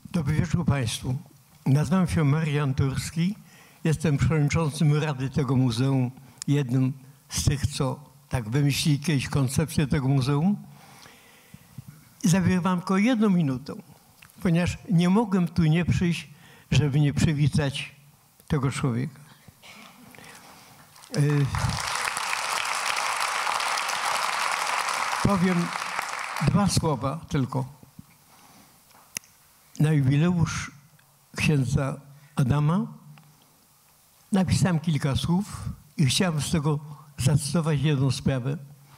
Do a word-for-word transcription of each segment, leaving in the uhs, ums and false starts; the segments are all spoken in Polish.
Dobry wieczór Państwu. Nazywam się Marian Turski. Jestem przewodniczącym Rady tego muzeum, jednym z tych, co tak wymyślili kiedyś koncepcję tego muzeum. I zabiorę Wam tylko jedną minutę, ponieważ nie mogłem tu nie przyjść, żeby nie przywitać tego człowieka. Yy, powiem dwa słowa tylko. Na jubileusz księdza Adama napisałem kilka słów i chciałem z tego zacytować jedną sprawę.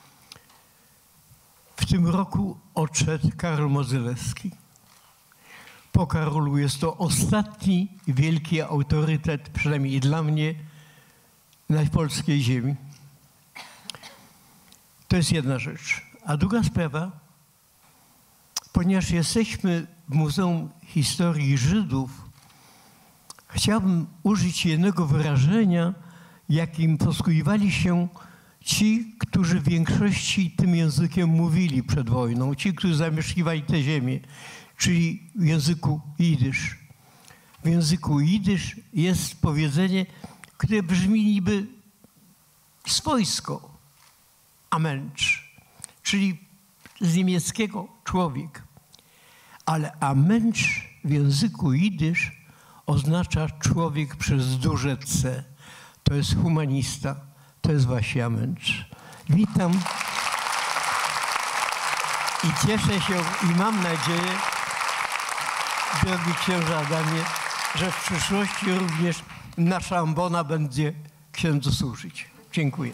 W tym roku odszedł Karol Modzelewski. Po Karolu jest to ostatni wielki autorytet, przynajmniej dla mnie, na polskiej ziemi. To jest jedna rzecz. A druga sprawa, ponieważ jesteśmy w Muzeum Historii Żydów, chciałbym użyć jednego wyrażenia, jakim posługiwali się ci, którzy w większości tym językiem mówili przed wojną, ci, którzy zamieszkiwali tę ziemię, czyli w języku jidysz. W języku jidysz jest powiedzenie, które brzmi niby swojsko, a mensch, czyli z niemieckiego człowiek. Ale a mensch w języku jidysz oznacza człowiek przez duże C. To jest humanista, to jest właśnie a mensch. Witam i cieszę się i mam nadzieję, drogi księże Adamie, że w przyszłości również nasza ambona będzie księdzu służyć. Dziękuję.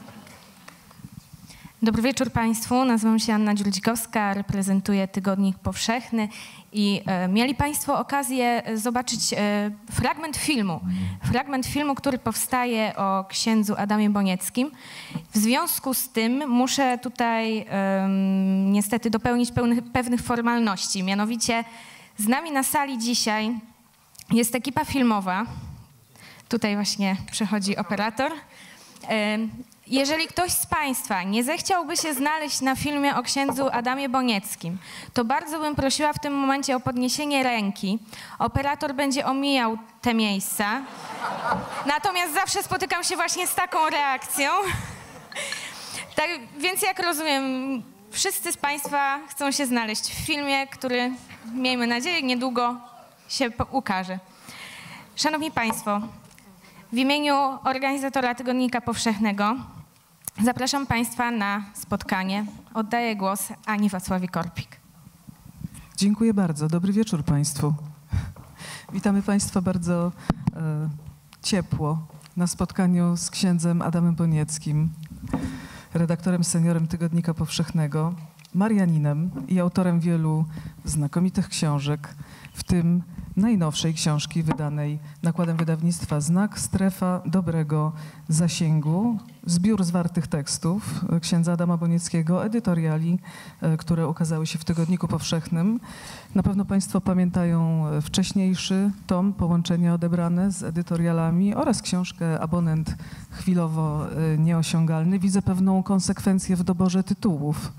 Dobry wieczór Państwu. Nazywam się Anna Dziurdzikowska, reprezentuję Tygodnik Powszechny i e, mieli Państwo okazję zobaczyć e, fragment filmu. Fragment filmu, który powstaje o księdzu Adamie Bonieckim. W związku z tym muszę tutaj e, niestety dopełnić pełnych, pewnych formalności. Mianowicie z nami na sali dzisiaj jest ekipa filmowa. Tutaj właśnie przychodzi operator. E, Jeżeli ktoś z Państwa nie zechciałby się znaleźć na filmie o księdzu Adamie Bonieckim, to bardzo bym prosiła w tym momencie o podniesienie ręki. Operator będzie omijał te miejsca. Natomiast zawsze spotykam się właśnie z taką reakcją. Tak więc jak rozumiem, wszyscy z Państwa chcą się znaleźć w filmie, który, miejmy nadzieję, niedługo się ukaże. Szanowni Państwo, w imieniu organizatora Tygodnika Powszechnego zapraszam Państwa na spotkanie. Oddaję głos Ani Wacławi-Korpik. Dziękuję bardzo. Dobry wieczór Państwu. Witamy Państwa bardzo e, ciepło na spotkaniu z księdzem Adamem Bonieckim, redaktorem seniorem Tygodnika Powszechnego, Marianinem i autorem wielu znakomitych książek, w tym najnowszej książki wydanej nakładem wydawnictwa Znak, Strefa Dobrego Zasięgu, zbiór zwartych tekstów księdza Adama Bonieckiego, edytoriali, które ukazały się w Tygodniku Powszechnym. Na pewno Państwo pamiętają wcześniejszy tom, Połączenia odebrane z edytorialami oraz książkę Abonent chwilowo nieosiągalny. Widzę pewną konsekwencję w doborze tytułów.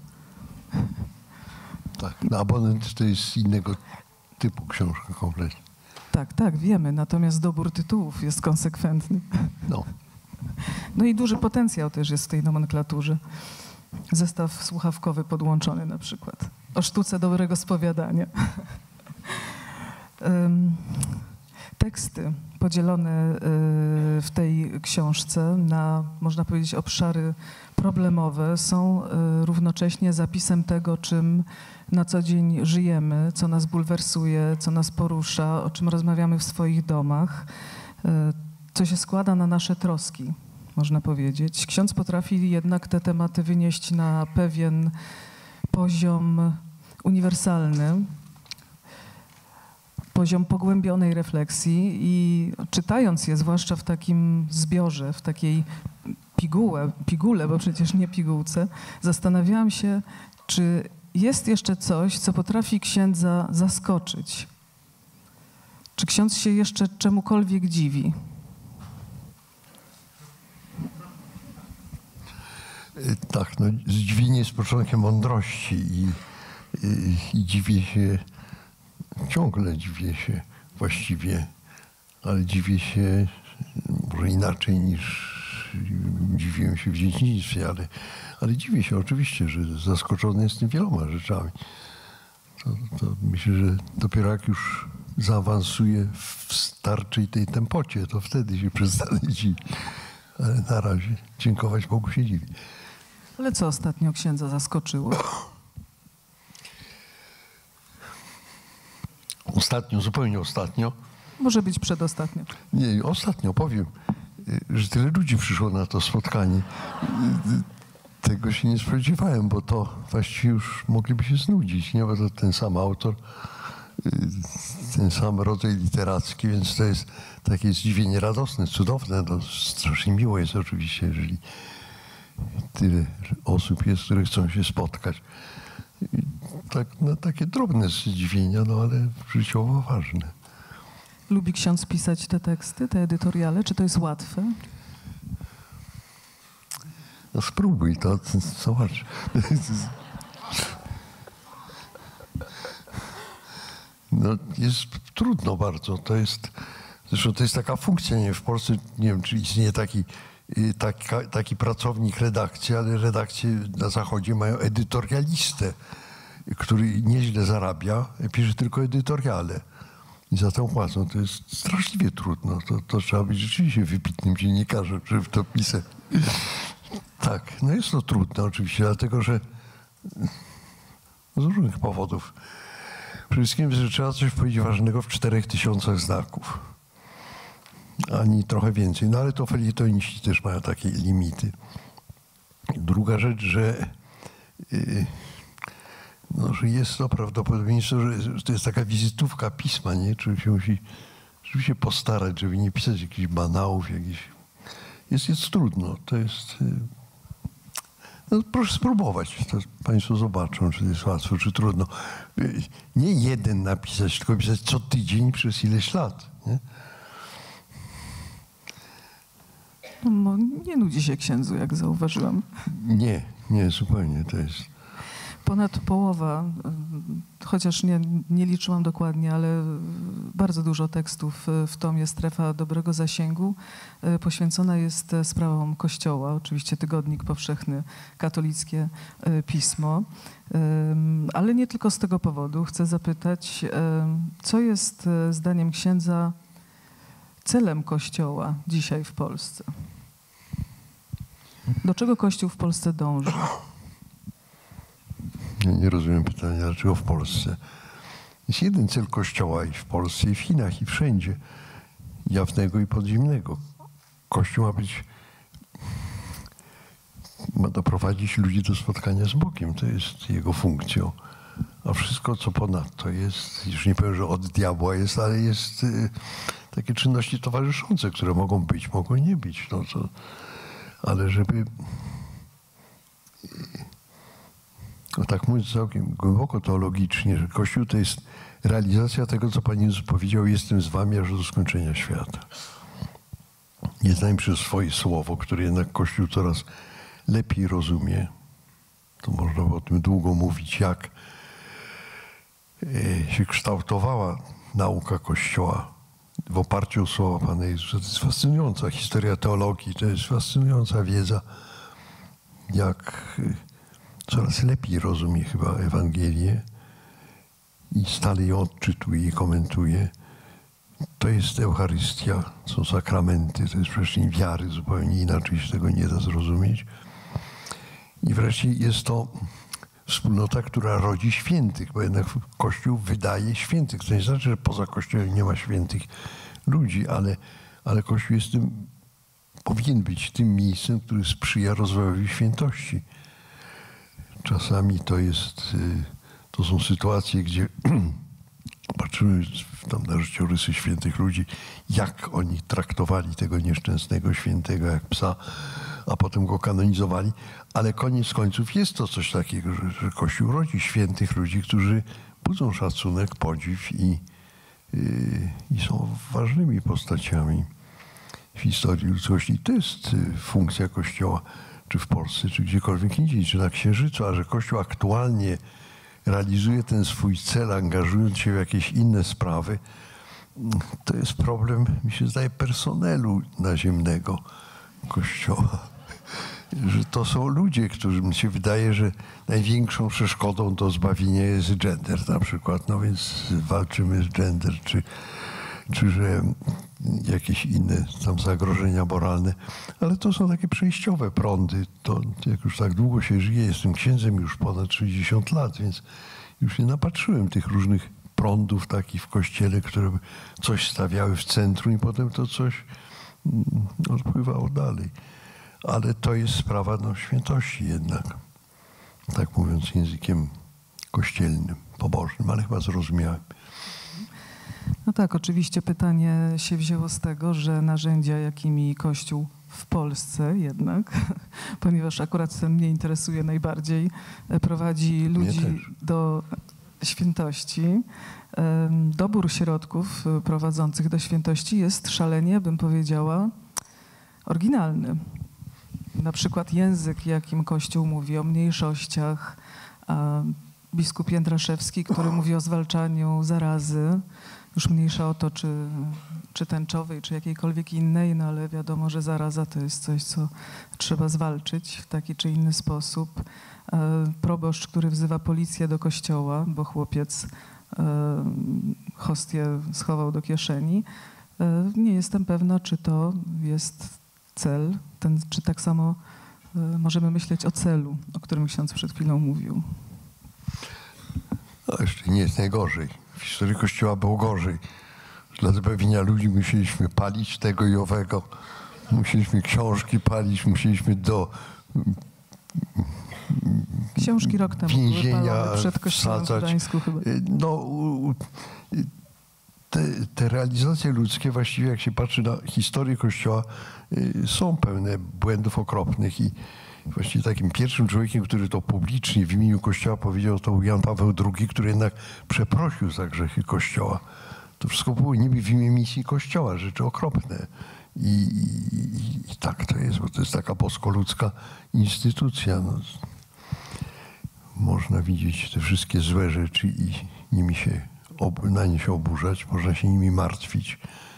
Tak, no abonent to jest innego typu książka kompletnie. Tak, tak, wiemy, natomiast dobór tytułów jest konsekwentny. No. No i duży potencjał też jest w tej nomenklaturze. Zestaw słuchawkowy podłączony na przykład. O sztuce dobrego spowiadania. Teksty podzielone w tej książce na, można powiedzieć, obszary problemowe są równocześnie zapisem tego, czym na co dzień żyjemy, co nas bulwersuje, co nas porusza, o czym rozmawiamy w swoich domach, co się składa na nasze troski, można powiedzieć. Ksiądz potrafi jednak te tematy wynieść na pewien poziom uniwersalny, poziom pogłębionej refleksji i czytając je, zwłaszcza w takim zbiorze, w takiej pigułę, pigułę, bo przecież nie pigułce, zastanawiałam się, czy jest jeszcze coś, co potrafi księdza zaskoczyć. Czy ksiądz się jeszcze czemukolwiek dziwi? Tak, no zdziwienie jest początkiem mądrości i, i, i dziwię się ciągle dziwię się właściwie, ale dziwię się może inaczej niż dziwiłem się w dzieciństwie, ale, ale dziwię się oczywiście, że zaskoczony jestem wieloma rzeczami. To, to myślę, że dopiero jak już zaawansuję w starczej tej tempocie, to wtedy się przestanę dziwić. Ale na razie dziękować Bogu się dziwi. Ale co ostatnio księdza zaskoczyło? Ostatnio, zupełnie ostatnio. Może być przedostatnio. Nie, ostatnio powiem, że tyle ludzi przyszło na to spotkanie. Tego się nie spodziewałem, bo to właściwie już mogliby się znudzić, nie? Bo to ten sam autor, ten sam rodzaj literacki, więc to jest takie zdziwienie radosne, cudowne. To strasznie miło jest oczywiście, jeżeli tyle osób jest, które chcą się spotkać. Tak, no, takie drobne zdziwienia, no ale życiowo ważne. Lubi ksiądz pisać te teksty, te edytoriale? Czy to jest łatwe? No spróbuj to, zobacz. No jest trudno bardzo. To jest, zresztą to jest taka funkcja, nie wiem, w Polsce, nie wiem, czy istnieje taki, taki, taki pracownik redakcji, ale redakcje na Zachodzie mają edytorialistę, który nieźle zarabia, pisze tylko edytoriale. I za tą płacą to jest straszliwie trudno. To, to trzeba być rzeczywiście wybitnym dziennikarzem, żeby to pisać. Tak, no jest to trudne oczywiście, dlatego że z różnych powodów. Przede wszystkim, że trzeba coś powiedzieć ważnego w czterech tysiącach znaków. Ani trochę więcej. No ale to felietoniści też mają takie limity. Druga rzecz, że, yy, no, że jest to prawdopodobieństwo, że, że to jest taka wizytówka pisma, nie? Czyli się musi rzeczywiście postarać, żeby nie pisać jakichś banałów, jakichś... Jest, jest trudno. To jest... Yy, No, proszę spróbować, to Państwo zobaczą, czy to jest łatwo, czy trudno. Nie jeden napisać, tylko pisać co tydzień przez ileś lat. Nie, No, nie nudzi się księdzu, jak zauważyłam. nie, nie zupełnie. To jest... Ponad połowa, chociaż nie, nie liczyłam dokładnie, ale bardzo dużo tekstów w tomie Strefa Dobrego Zasięgu poświęcona jest sprawom Kościoła. Oczywiście Tygodnik Powszechny, katolickie pismo. Ale nie tylko z tego powodu. Chcę zapytać, co jest zdaniem księdza celem Kościoła dzisiaj w Polsce? Do czego Kościół w Polsce dąży? Nie, nie rozumiem pytania, dlaczego w Polsce. Jest jeden cel Kościoła i w Polsce, i w Chinach, i wszędzie. Jawnego i podziemnego. Kościół ma być, ma doprowadzić ludzi do spotkania z Bogiem. To jest jego funkcją. A wszystko, co ponadto jest, już nie powiem, że od diabła jest, ale jest y, takie czynności towarzyszące, które mogą być, mogą nie być. No to, ale żeby... No tak mówiąc całkiem głęboko teologicznie, że Kościół to jest realizacja tego, co Pan Jezus powiedział: jestem z wami aż do skończenia świata. Nie znam przez swoje słowo, które jednak Kościół coraz lepiej rozumie. To można o tym długo mówić, jak się kształtowała nauka Kościoła w oparciu o słowa Pana Jezusa. To jest fascynująca historia teologii, to jest fascynująca wiedza, jak coraz lepiej rozumie chyba Ewangelię i stale ją odczytuje i komentuje. To jest Eucharystia, są sakramenty, to jest przestrzeń wiary, zupełnie inaczej się tego nie da zrozumieć. I wreszcie jest to wspólnota, która rodzi świętych, bo jednak Kościół wydaje świętych. To nie znaczy, że poza Kościołem nie ma świętych ludzi, ale, ale Kościół jest tym, powinien być tym miejscem, który sprzyja rozwojowi świętości. Czasami to jest, to są sytuacje, gdzie patrzymy tam na życiorysy świętych ludzi, jak oni traktowali tego nieszczęsnego świętego jak psa, a potem go kanonizowali. Ale koniec końców jest to coś takiego, że, że Kościół rodzi świętych ludzi, którzy budzą szacunek, podziw i, yy, i są ważnymi postaciami w historii ludzkości. I to jest funkcja Kościoła, czy w Polsce, czy gdziekolwiek indziej, czy na Księżycu, a że Kościół aktualnie realizuje ten swój cel, angażując się w jakieś inne sprawy, to jest problem, mi się zdaje, personelu naziemnego Kościoła. Że to są ludzie, którym mi się wydaje, że największą przeszkodą do zbawienia jest gender na przykład. No więc walczymy z gender, czy, czy że jakieś inne tam zagrożenia moralne. Ale to są takie przejściowe prądy. To jak już tak długo się żyje, jestem księdzem już ponad sześćdziesiąt lat, więc już nie napatrzyłem tych różnych prądów takich w Kościele, które by coś stawiały w centrum i potem to coś odpływało dalej. Ale to jest sprawa no, świętości jednak, tak mówiąc językiem kościelnym, pobożnym, ale chyba zrozumiałem. No tak, oczywiście pytanie się wzięło z tego, że narzędzia, jakimi Kościół w Polsce jednak, ponieważ akurat mnie interesuje najbardziej, prowadzi ludzi do świętości. Dobór środków prowadzących do świętości jest szalenie, bym powiedziała, oryginalny. Na przykład język, jakim Kościół mówi o mniejszościach, biskup Jędraszewski, który mówi o zwalczaniu zarazy, już mniejsza o to, czy, czy tęczowej, czy jakiejkolwiek innej, no ale wiadomo, że zaraza to jest coś, co trzeba zwalczyć w taki czy inny sposób. Proboszcz, który wzywa policję do kościoła, bo chłopiec hostię schował do kieszeni. Nie jestem pewna, czy to jest cel, ten, czy tak samo możemy myśleć o celu, o którym ksiądz przed chwilą mówił. No jeszcze nie jest najgorzej. W historii Kościoła było gorzej. Dla zbawienia ludzi musieliśmy palić tego i owego. Musieliśmy książki palić, musieliśmy do książki rok temu więzienia przed kościołem w Gdańsku chyba. No, te, te realizacje ludzkie właściwie, jak się patrzy na historię Kościoła, są pełne błędów okropnych i właściwie takim pierwszym człowiekiem, który to publicznie w imieniu Kościoła powiedział, to był Jan Paweł drugi, który jednak przeprosił za grzechy Kościoła. To wszystko było niby w imię misji Kościoła, rzeczy okropne. I, i, i tak to jest, bo to jest taka bosko-ludzka instytucja. No, można widzieć te wszystkie złe rzeczy i nimi się, na nie się oburzać, można się nimi martwić,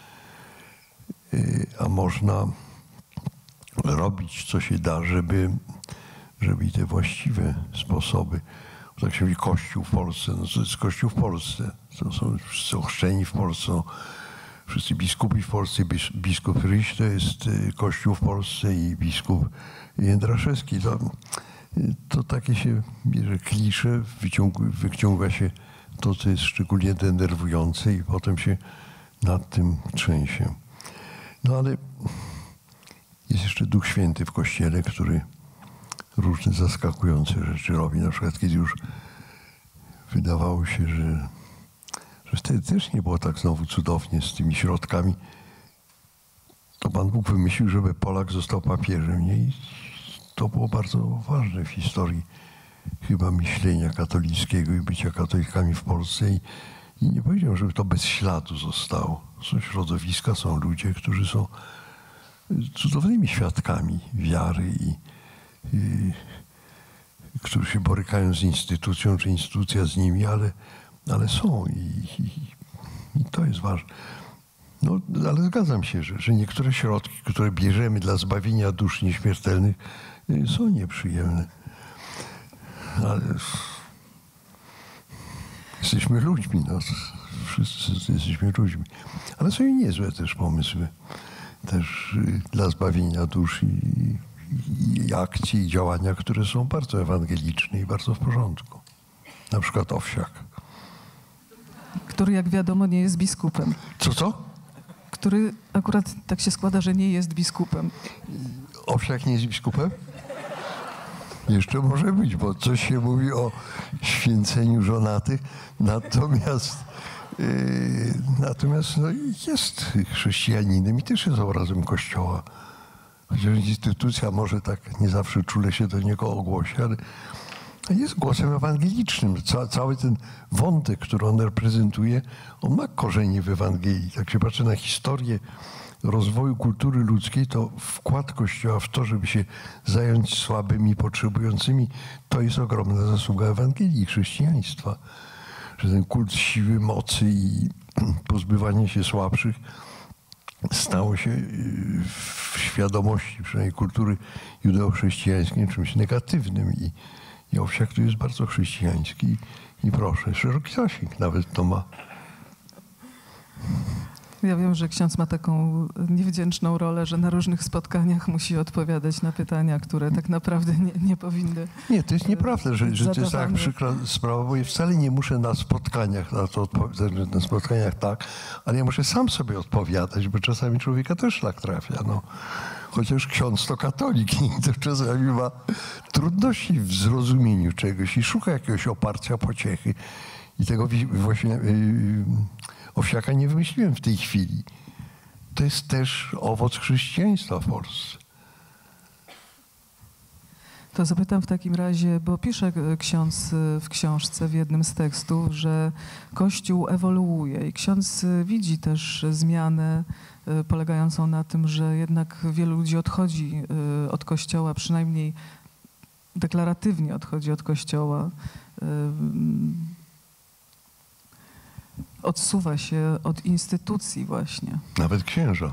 a można robić, co się da, żeby, żeby i te właściwe sposoby. Tak się mówi Kościół w Polsce. No to jest Kościół w Polsce. To są wszyscy ochrzczeni w Polsce, są wszyscy biskupi w Polsce. Biskup Ryś to jest Kościół w Polsce i biskup Jędraszewski. To, to takie się bierze klisze, wyciąga, wyciąga się to, co jest szczególnie denerwujące i potem się nad tym trzęsie. No ale jest jeszcze Duch Święty w Kościele, który różne zaskakujące rzeczy robi. Na przykład kiedy już wydawało się, że, że wtedy też nie było tak znowu cudownie z tymi środkami, to Pan Bóg wymyślił, żeby Polak został papieżem. Nie? I to było bardzo ważne w historii chyba myślenia katolickiego i bycia katolikami w Polsce. I, i nie powiedział, żeby to bez śladu zostało. Są środowiska, są ludzie, którzy są cudownymi świadkami wiary i, i którzy się borykają z instytucją, czy instytucja z nimi, ale, ale są i, i, i to jest ważne. No, ale zgadzam się, że, że niektóre środki, które bierzemy dla zbawienia dusz nieśmiertelnych, są nieprzyjemne. Ale jesteśmy ludźmi, no. Wszyscy jesteśmy ludźmi. Ale są i niezłe też pomysły. Też dla zbawienia dusz i, i, i akcji, i działania, które są bardzo ewangeliczne i bardzo w porządku. Na przykład Owsiak. Który, jak wiadomo, nie jest biskupem. Co, co? Który akurat tak się składa, że nie jest biskupem. Owsiak nie jest biskupem? Jeszcze może być, bo coś się mówi o święceniu żonatych. Natomiast, yy, natomiast no, jest chrześcijaninem i też jest obrazem Kościoła. Chociaż instytucja może tak nie zawsze czule się do niego ogłosi, ale, jest głosem ewangelicznym. Ca, cały ten wątek, który on reprezentuje, on ma korzenie w Ewangelii. Jak się patrzy na historię rozwoju kultury ludzkiej, to wkład Kościoła w to, żeby się zająć słabymi, potrzebującymi, to jest ogromna zasługa Ewangelii i chrześcijaństwa. Że ten kult siły, mocy i pozbywanie się słabszych stało się w świadomości przynajmniej kultury judeo-chrześcijańskiej czymś negatywnym. I, i Owsiak tu jest bardzo chrześcijański. I proszę, szeroki zasięg nawet to ma. Ja wiem, że ksiądz ma taką niewdzięczną rolę, że na różnych spotkaniach musi odpowiadać na pytania, które tak naprawdę nie, nie powinny. Nie, to jest nieprawda, że, że to jest tak przykra sprawa, bo ja wcale nie muszę na spotkaniach na to odpowiadać, na spotkaniach tak, ale ja muszę sam sobie odpowiadać, bo czasami człowieka też szlak trafia. No. Chociaż ksiądz to katolik i to czasami ma trudności w zrozumieniu czegoś i szuka jakiegoś oparcia, pociechy. I tego właśnie yy, Owsiaka nie wymyśliłem w tej chwili. To jest też owoc chrześcijaństwa w Polsce. To zapytam w takim razie, bo pisze ksiądz w książce w jednym z tekstów, że Kościół ewoluuje i ksiądz widzi też zmianę polegającą na tym, że jednak wielu ludzi odchodzi od Kościoła, przynajmniej deklaratywnie odchodzi od Kościoła. Odsuwa się od instytucji właśnie. Nawet księża.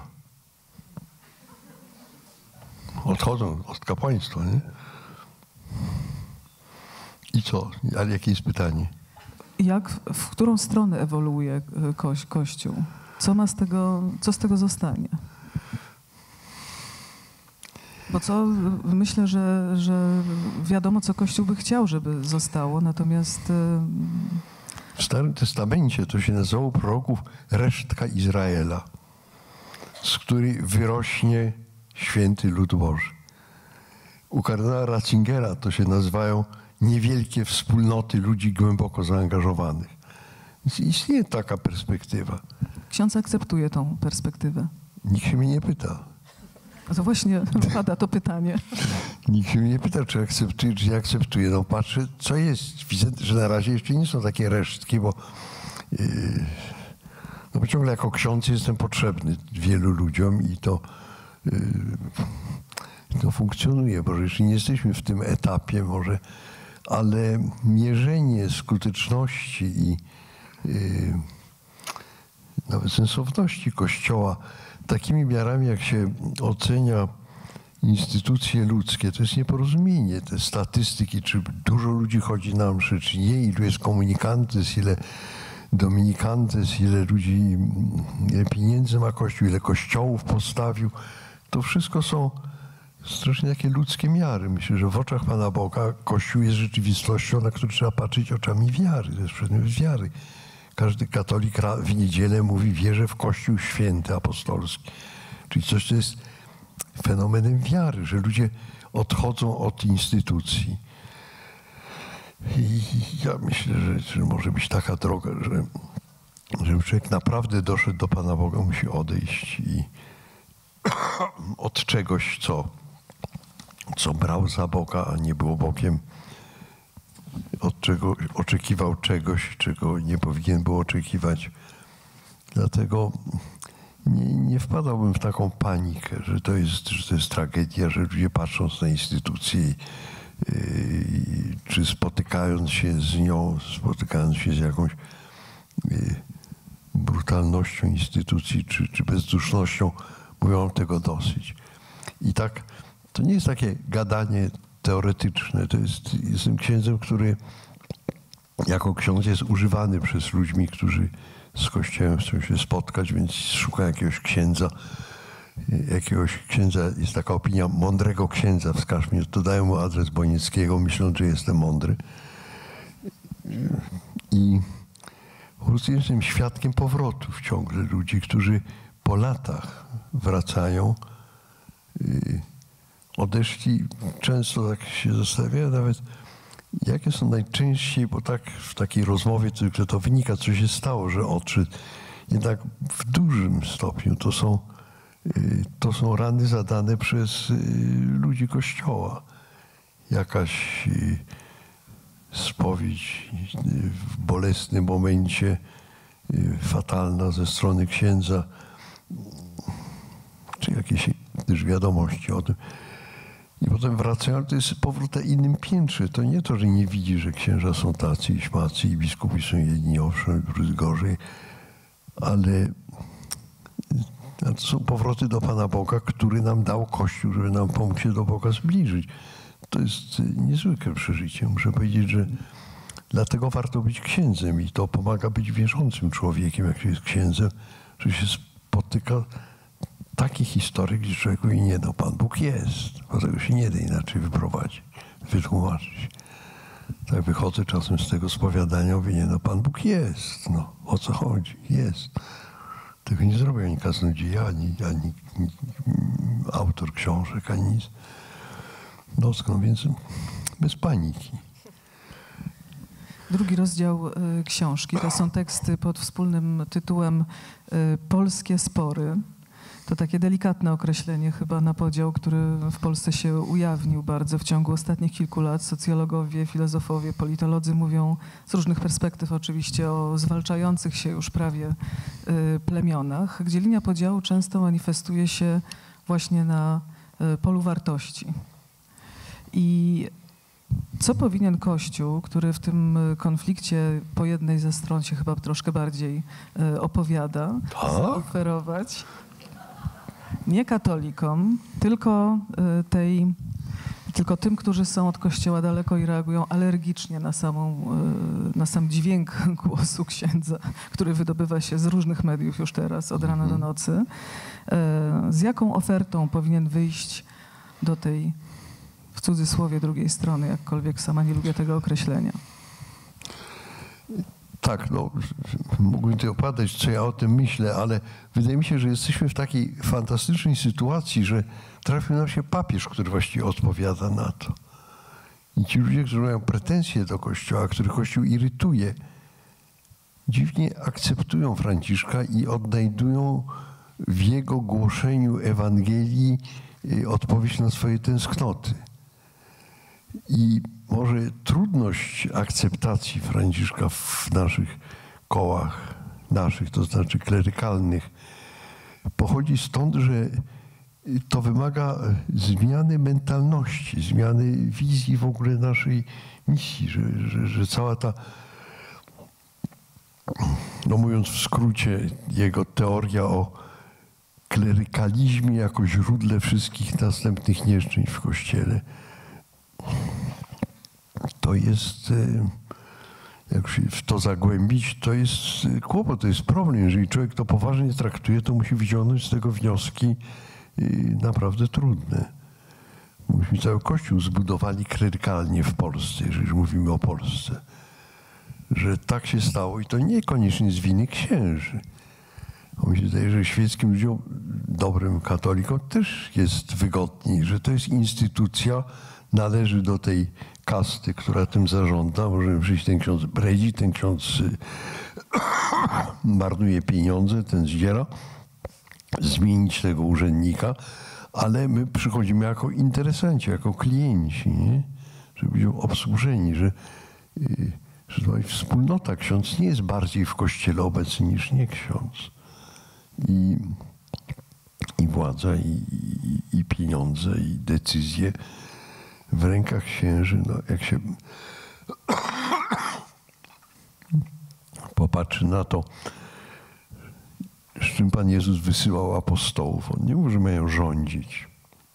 Odchodzą od kapłaństwa, nie? I co? Ale jakie jest pytanie? Jak, w którą stronę ewoluuje ko Kościół? Co ma z tego, co z tego zostanie? Bo co, myślę, że, że wiadomo, co Kościół by chciał, żeby zostało, natomiast... W Starym Testamencie to się nazywało proroków resztka Izraela, z której wyrośnie święty lud Boży. U kardynała Ratzingera to się nazywają niewielkie wspólnoty ludzi głęboko zaangażowanych. Więc istnieje taka perspektywa. Ksiądz akceptuje tą perspektywę? Nikt się mnie nie pyta. A to właśnie pada to pytanie. Nikt się mnie nie pyta, czy akceptuje, czy nie akceptuje. No patrzę, co jest. Widzę, że na razie jeszcze nie są takie resztki, bo, yy, no bo ciągle jako ksiądz jestem potrzebny wielu ludziom i to, yy, to funkcjonuje. Może jeszcze nie jesteśmy w tym etapie może, ale mierzenie skuteczności i yy, nawet sensowności Kościoła takimi miarami, jak się ocenia instytucje ludzkie, to jest nieporozumienie. Te statystyki, czy dużo ludzi chodzi na mszy, czy nie, ilu jest komunikantes, ile dominikantes, ile ludzi, ile pieniędzy ma Kościół, ile kościołów postawił. To wszystko są strasznie takie ludzkie miary. Myślę, że w oczach Pana Boga Kościół jest rzeczywistością, na którą trzeba patrzeć oczami wiary. To jest przedmiot wiary. Każdy katolik w niedzielę mówi, wierzę w Kościół święty, apostolski. Czyli coś, co jest fenomenem wiary, że ludzie odchodzą od instytucji. I ja myślę, że, że może być taka droga, że żeby człowiek naprawdę doszedł do Pana Boga, musi odejść i od czegoś, co, co brał za Boga, a nie było Bogiem, od czego oczekiwał czegoś, czego nie powinien był oczekiwać. Dlatego nie, nie wpadałbym w taką panikę, że to jest, że to jest tragedia, że ludzie patrząc na instytucję, yy, czy spotykając się z nią, spotykając się z jakąś yy, brutalnością instytucji, czy, czy bezdusznością, mówią tego dosyć. I tak, to nie jest takie gadanie teoretyczne. To jest, jestem księdzem, który jako ksiądz jest używany przez ludźmi, którzy z Kościołem chcą się spotkać, więc szuka jakiegoś księdza. Jakiegoś księdza, jest taka opinia, mądrego księdza, wskaż mnie, to dają mu adres Bonieckiego, myśląc, że jestem mądry. I po prostu jestem świadkiem powrotów ciągle ludzi, którzy po latach wracają. Odeszli, często tak się zastanawiają nawet, jakie są najczęściej, bo tak w takiej rozmowie tylko to wynika, co się stało, że odszedł. Jednak w dużym stopniu to są, to są rany zadane przez ludzi Kościoła. Jakaś spowiedź w bolesnym momencie, fatalna ze strony księdza, czy jakieś też wiadomości o tym. I potem wracają, ale to jest powrót na innym piętrze. To nie to, że nie widzi, że księża są tacy i śmacy i biskupi są jedni, owszem, drudzy gorzej, ale to są powroty do Pana Boga, który nam dał Kościół, żeby nam pomógł się do Boga zbliżyć. To jest niezwykłe przeżycie. Muszę powiedzieć, że dlatego warto być księdzem i to pomaga być wierzącym człowiekiem, jak się jest księdzem, że się spotyka takie historie, gdzie człowiek mówi, nie no, Pan Bóg jest. Bo tego się nie da inaczej wyprowadzić, wytłumaczyć. Tak wychodzę czasem z tego spowiadania, mówię, nie no, Pan Bóg jest. No, o co chodzi? Jest. Tego nie zrobił ani kaznodzieja, ani, ani autor książek, ani nic. No, więc bez paniki. Drugi rozdział y, książki to są teksty pod wspólnym tytułem y, Polskie spory. To takie delikatne określenie chyba na podział, który w Polsce się ujawnił bardzo w ciągu ostatnich kilku lat. Socjologowie, filozofowie, politolodzy mówią z różnych perspektyw oczywiście o zwalczających się już prawie y, plemionach, gdzie linia podziału często manifestuje się właśnie na y, polu wartości. I co powinien Kościół, który w tym konflikcie po jednej ze stron się chyba troszkę bardziej y, opowiada, zaoferować nie katolikom, tylko y, tej, tylko tym, którzy są od Kościoła daleko i reagują alergicznie na, samą, y, na sam dźwięk głosu księdza, który wydobywa się z różnych mediów już teraz, od rana do nocy. Y, z jaką ofertą powinien wyjść do tej, w cudzysłowie, drugiej strony, jakkolwiek sama nie lubię tego określenia? Tak, no, mógłbym tutaj opowiadać, co ja o tym myślę, ale wydaje mi się, że jesteśmy w takiej fantastycznej sytuacji, że trafił nam się papież, który właściwie odpowiada na to. I ci ludzie, którzy mają pretensje do Kościoła, których Kościół irytuje, dziwnie akceptują Franciszka i odnajdują w jego głoszeniu Ewangelii odpowiedź na swoje tęsknoty. I może trudność akceptacji Franciszka w naszych kołach, naszych, to znaczy klerykalnych, pochodzi stąd, że to wymaga zmiany mentalności, zmiany wizji w ogóle naszej misji, że, że, że cała ta, no mówiąc w skrócie, jego teoria o klerykalizmie jako źródle wszystkich następnych nieszczęść w Kościele, to jest, jak się w to zagłębić, to jest kłopot, to jest problem. Jeżeli człowiek to poważnie traktuje, to musi wyciągnąć z tego wnioski naprawdę trudne. Myśmy cały Kościół zbudowali klerykalnie w Polsce, jeżeli już mówimy o Polsce. Że tak się stało i to niekoniecznie z winy księży. Mi się zdaje, że świeckim ludziom, dobrym katolikom też jest wygodniej, że to jest instytucja, należy do tej kasty, która tym zarządza. Możemy przyjść, ten ksiądz bredzi, ten ksiądz marnuje pieniądze, ten zdziera, zmienić tego urzędnika, ale my przychodzimy jako interesanci, jako klienci, nie? Żeby być obsłużeni, że, że to wspólnota. Ksiądz nie jest bardziej w Kościele obecny niż nie ksiądz. I, i władza, i, i, i pieniądze, i decyzje w rękach księży. No, jak się popatrzy na to, z czym Pan Jezus wysyłał apostołów, On nie mówi, że mają rządzić.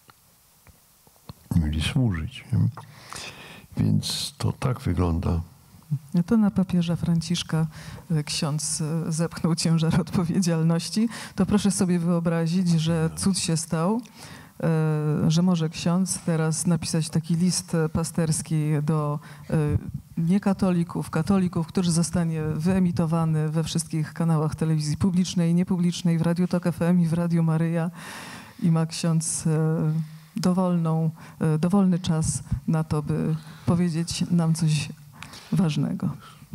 Mieli służyć. Nie? Więc to tak wygląda. No to na papieża Franciszka ksiądz zepchnął ciężar odpowiedzialności. To proszę sobie wyobrazić, że cud się stał, że może ksiądz teraz napisać taki list pasterski do niekatolików, katolików, który zostanie wyemitowany we wszystkich kanałach telewizji publicznej i niepublicznej, w Radiu Tok F M i w Radiu Maryja, i ma ksiądz dowolną, dowolny czas na to, by powiedzieć nam coś ważnego.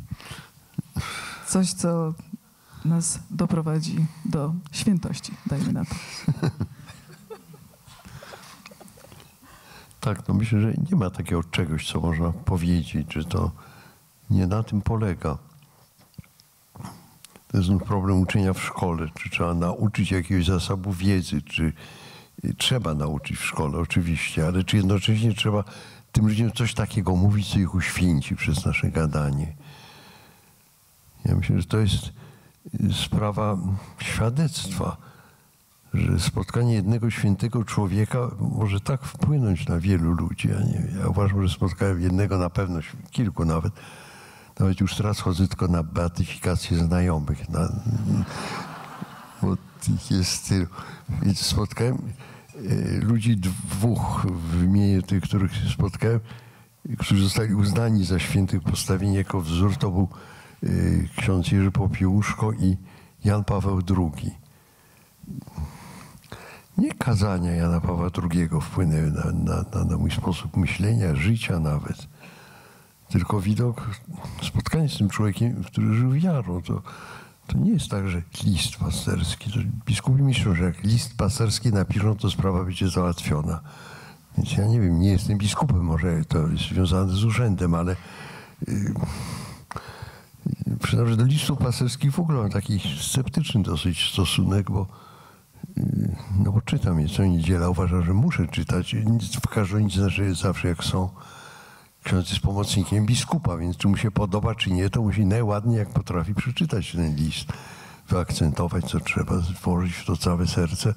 Coś, co nas doprowadzi do świętości, dajmy na to. Tak, no myślę, że nie ma takiego czegoś, co można powiedzieć, że to nie na tym polega. To jest problem uczenia w szkole. Czy trzeba nauczyć jakiegoś zasobu wiedzy, czy trzeba nauczyć w szkole, oczywiście, ale czy jednocześnie trzeba tym ludziom coś takiego mówić, co ich uświęci przez nasze gadanie. Ja myślę, że to jest sprawa świadectwa, że spotkanie jednego świętego człowieka może tak wpłynąć na wielu ludzi. Ja, nie, ja uważam, że spotkałem jednego na pewno, kilku nawet. Nawet już teraz chodzę tylko na beatyfikację znajomych. Na, bo ich jest tylu. Więc spotkałem ludzi dwóch, wymienię tych, których spotkałem, którzy zostali uznani za świętych, postawieni jako wzór. To był ksiądz Jerzy Popiełuszko i Jan Paweł drugi. Nie kazania Jana Pawła drugiego wpłynęły na, na, na, na mój sposób myślenia, życia nawet. Tylko widok, spotkanie z tym człowiekiem, który żył wiarą. To, to nie jest tak, że list pasterski. To biskupi myślą, że jak list pasterski napiszą, to sprawa będzie załatwiona. Więc ja nie wiem, nie jestem biskupem, może to jest związane z urzędem, ale yy, przynajmniej do listów pasterskich w ogóle mam taki sceptyczny dosyć stosunek, bo yy, no bo czytam je co niedziela, uważam, że muszę czytać. W każdym razie zawsze jak są. Ksiądz jest pomocnikiem biskupa, więc czy mu się podoba, czy nie, to musi najładniej, jak potrafi, przeczytać ten list, wyakcentować, co trzeba, włożyć w to całe serce,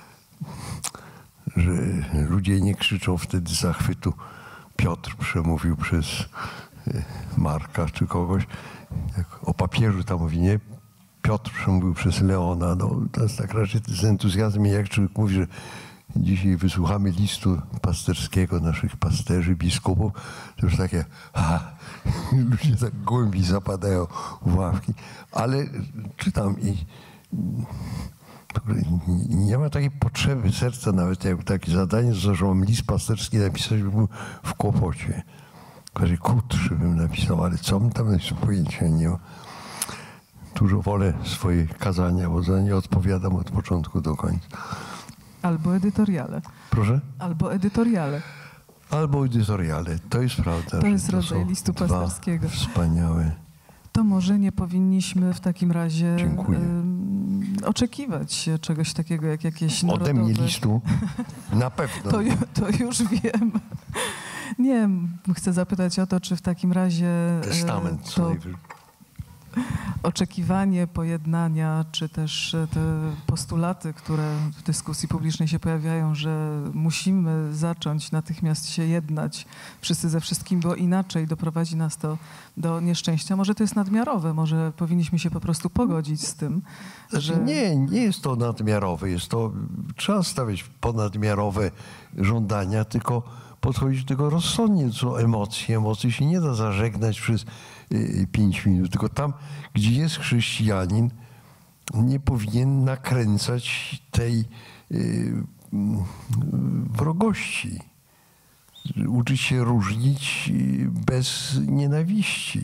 że ludzie nie krzyczą wtedy z zachwytu. Piotr przemówił przez Marka czy kogoś, jak o papieżu tam mówi, nie? Piotr przemówił przez Leona. No, to jest tak raczej z entuzjazmem, jak człowiek mówi, że dzisiaj wysłuchamy listu pasterskiego naszych pasterzy, biskupów. To już takie, aha, ludzie tak głębiej zapadają w ławki. Ale czytam i nie ma takiej potrzeby serca nawet, jak takie zadanie, że mam list pasterski napisać, bym był w kłopocie. Każdy krótszy bym napisał, ale co bym tam jeszcze pojęcia nie ma. Dużo wolę swoje kazania, bo za nie odpowiadam od początku do końca. Albo edytoriale. Proszę? Albo edytoriale. Albo edytoriale. To jest prawda. To jest rodzaj listu pasterskiego. Wspaniałe. To może nie powinniśmy w takim razie um, oczekiwać czegoś takiego jak jakieś narodowe... Ode mnie listu? Na pewno. to, to już wiem. Nie, chcę zapytać o to, czy w takim razie Testament. to oczekiwanie pojednania, czy też te postulaty, które w dyskusji publicznej się pojawiają, że musimy zacząć natychmiast się jednać wszyscy ze wszystkim, bo inaczej doprowadzi nas to do nieszczęścia. Może to jest nadmiarowe, może powinniśmy się po prostu pogodzić z tym, znaczy, że... Nie, nie jest to nadmiarowe. Jest to, trzeba stawiać ponadmiarowe żądania, tylko podchodzić do tego rozsądnie, co emocje. Emocje się nie da zażegnać przez y, pięć minut, tylko tam, gdzie jest chrześcijanin, nie powinien nakręcać tej y, wrogości. Uczyć się różnić bez nienawiści.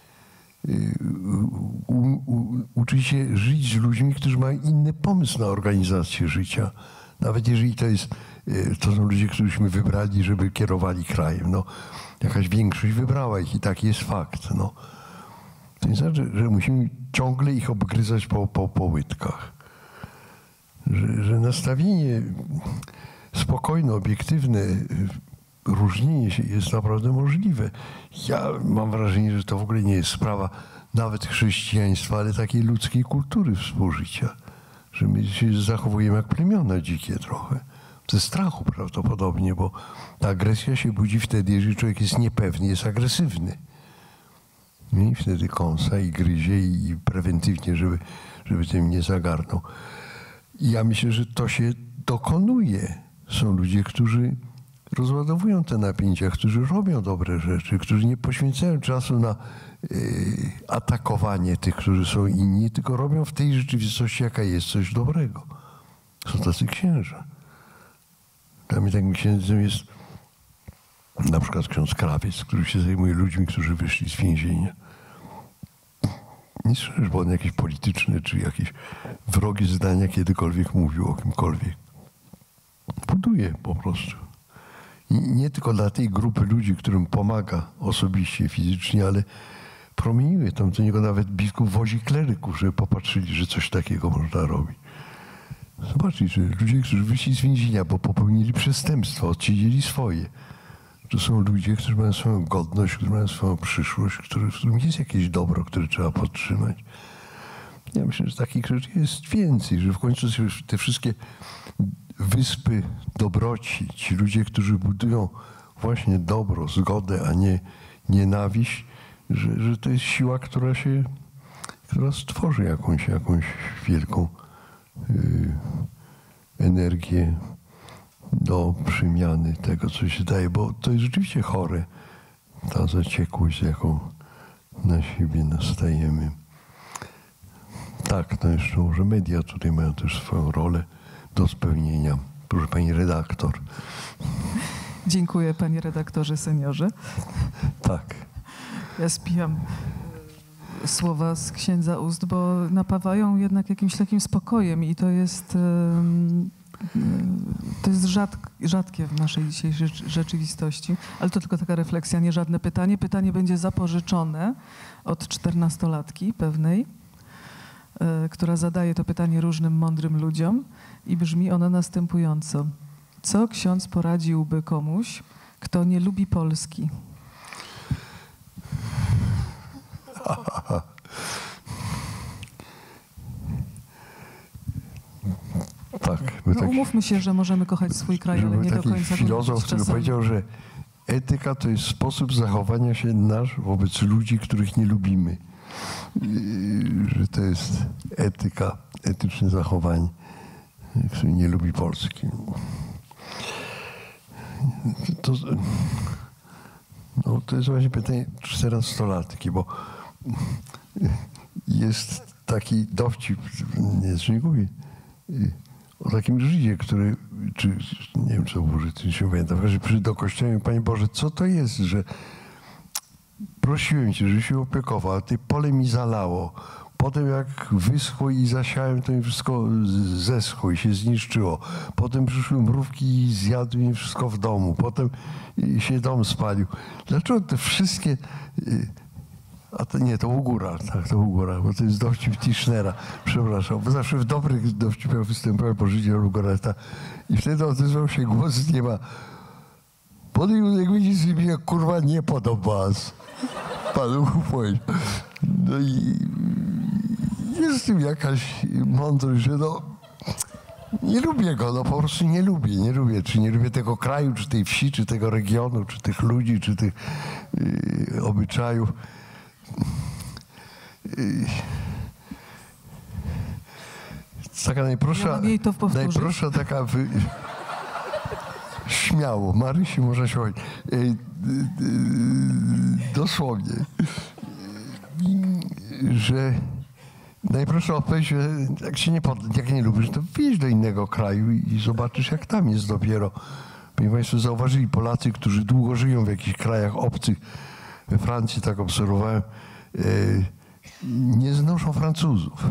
U, u, uczyć się żyć z ludźmi, którzy mają inny pomysł na organizację życia. Nawet jeżeli to jest, to są ludzie, któryśmy wybrali, żeby kierowali krajem. No, jakaś większość wybrała ich i taki jest fakt. No. To nie znaczy, że musimy ciągle ich obgryzać po, po, po łydkach. Że, że nastawienie spokojne, obiektywne, różnienie się jest naprawdę możliwe. Ja mam wrażenie, że to w ogóle nie jest sprawa nawet chrześcijaństwa, ale takiej ludzkiej kultury współżycia. Że my się zachowujemy jak plemiona dzikie trochę. Ze strachu prawdopodobnie, bo ta agresja się budzi wtedy, jeżeli człowiek jest niepewny, jest agresywny. I wtedy kąsa i gryzie i prewentywnie, żeby, żeby tym nie zagarnął. I ja myślę, że to się dokonuje. Są ludzie, którzy rozładowują te napięcia, którzy robią dobre rzeczy, którzy nie poświęcają czasu na y, atakowanie tych, którzy są inni, tylko robią w tej rzeczywistości, jaka jest, coś dobrego. Są tacy księża. Dla mnie takim księdzem jest na przykład ksiądz Krawiec, który się zajmuje ludźmi, którzy wyszli z więzienia. Nie słyszę, bo on jakieś polityczne czy jakieś wrogie zdania kiedykolwiek mówił o kimkolwiek. Buduje po prostu. I nie tylko dla tej grupy ludzi, którym pomaga osobiście, fizycznie, ale promieniuje. Tam do niego nawet biskup wozi kleryków, żeby popatrzyli, że coś takiego można robić. Zobaczcie, że ludzie, którzy wyszli z więzienia, bo popełnili przestępstwo, odsiedzieli swoje. To są ludzie, którzy mają swoją godność, którzy mają swoją przyszłość, który, w którym jest jakieś dobro, które trzeba podtrzymać. Ja myślę, że takich rzeczy jest więcej, że w końcu te wszystkie wyspy dobroci, ci ludzie, którzy budują właśnie dobro, zgodę, a nie nienawiść, że, że to jest siła, która się, która stworzy jakąś, jakąś wielką y, energię do przemiany tego, co się daje, bo to jest rzeczywiście chore, ta zaciekłość, jaką na siebie nastajemy. Tak, no jeszcze może media tutaj mają też swoją rolę do spełnienia. Proszę pani redaktor. Dziękuję panie redaktorze, seniorze. Tak. Ja spijam słowa z księdza ust, bo napawają jednak jakimś takim spokojem i to jest, to jest rzadk, rzadkie w naszej dzisiejszej rzeczywistości. Ale to tylko taka refleksja, nie żadne pytanie. Pytanie będzie zapożyczone od czternastolatki pewnej, która zadaje to pytanie różnym mądrym ludziom i brzmi ono następująco. Co ksiądz poradziłby komuś, kto nie lubi Polski? Tak. No, tak, umówmy się, że możemy kochać swój kraj, ale nie do końca. Filozof, który powiedział, że etyka to jest sposób zachowania się nasz wobec ludzi, których nie lubimy. Że to jest etyka, etyczne zachowanie, który nie lubi Polski. To, no, to jest właśnie pytanie czternastolatki, bo jest taki dowcip, nie dziękuję, o takim Żydzie, który, czy nie wiem, co był Żyd, się pamiętam, że przyszedł do kościoła i Panie Boże, co to jest, że prosiłem Cię, żebyś się opiekował, a Ty pole mi zalało. Potem jak wyschło i zasiałem, to mi wszystko zeschło i się zniszczyło. Potem przyszły mrówki i zjadły mi wszystko w domu. Potem się dom spalił. Dlaczego te wszystkie... A to nie, to u góra, tak, to u góra, bo to jest dowcip Tischnera. Przepraszam, bo zawsze w dobrych dowcipach występował po Żydzie Lugoreta. I wtedy odezwał się głos z nieba. Potem jak widzisz, mi się kurwa nie podoba. Panu powiedział. No i jest w tym jakaś mądrość, że no nie lubię go, no po prostu nie lubię, nie lubię. Czy nie lubię tego kraju, czy tej wsi, czy tego regionu, czy tych ludzi, czy tych yy, obyczajów. Yy. Taka najprostsza, najprostsza taka... Wy... Śmiało, Marysi można się powiedzieć. Yy, yy, dosłownie. Że najprostsza odpowiedź, że jak się nie, pod, jak nie lubisz, to wjedź do innego kraju i zobaczysz, jak tam jest dopiero. Panie Państwo, zauważyli Polacy, którzy długo żyją w jakichś krajach obcych, we Francji tak obserwowałem, nie znoszą Francuzów.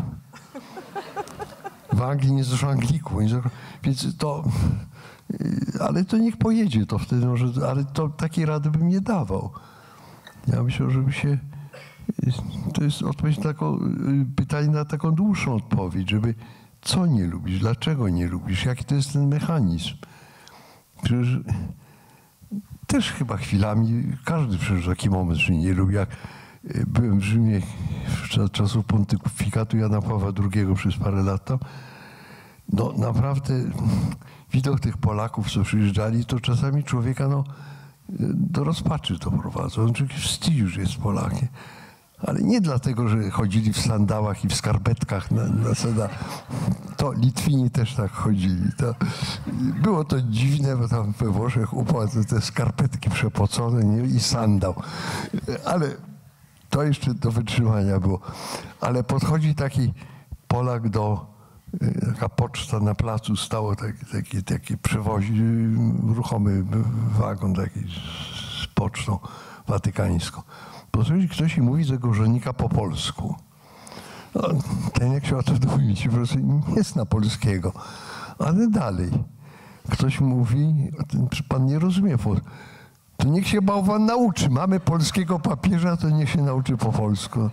W Anglii nie znoszą Anglików. Więc to, ale to niech pojedzie, to wtedy może, ale to takiej rady bym nie dawał. Ja myślę, żeby się, to jest odpowiedź na taką, pytanie na taką dłuższą odpowiedź, żeby co nie lubisz, dlaczego nie lubisz, jaki to jest ten mechanizm. Przecież też chyba chwilami, każdy przeżył taki moment, że nie lubi. Jak byłem w Rzymie w czasów pontyfikatu Jana Pawła drugiego przez parę lat tam, no naprawdę widok tych Polaków, co przyjeżdżali, to czasami człowieka no, do rozpaczy to prowadzi. On człowiek wstydził, że jest Polakiem. Ale nie dlatego, że chodzili w sandałach i w skarpetkach na, na seda. To Litwini też tak chodzili. To, było to dziwne, bo tam we Włoszech upłacą te skarpetki przepocone nie, i sandał. Ale to jeszcze do wytrzymania było. Ale podchodzi taki Polak do, taka poczta na placu stało, taki, taki, taki przewozi, ruchomy wagon taki z pocztą watykańską. Podchodzi ktoś i mówi do tego urzędnika po polsku. No, ten jak się o to dowiedzieć, po prostu nie zna polskiego. Ale dalej. Ktoś mówi, ten pan nie rozumie polskiego. To niech się bałwan nauczy. Mamy polskiego papieża, to niech się nauczy po polsku.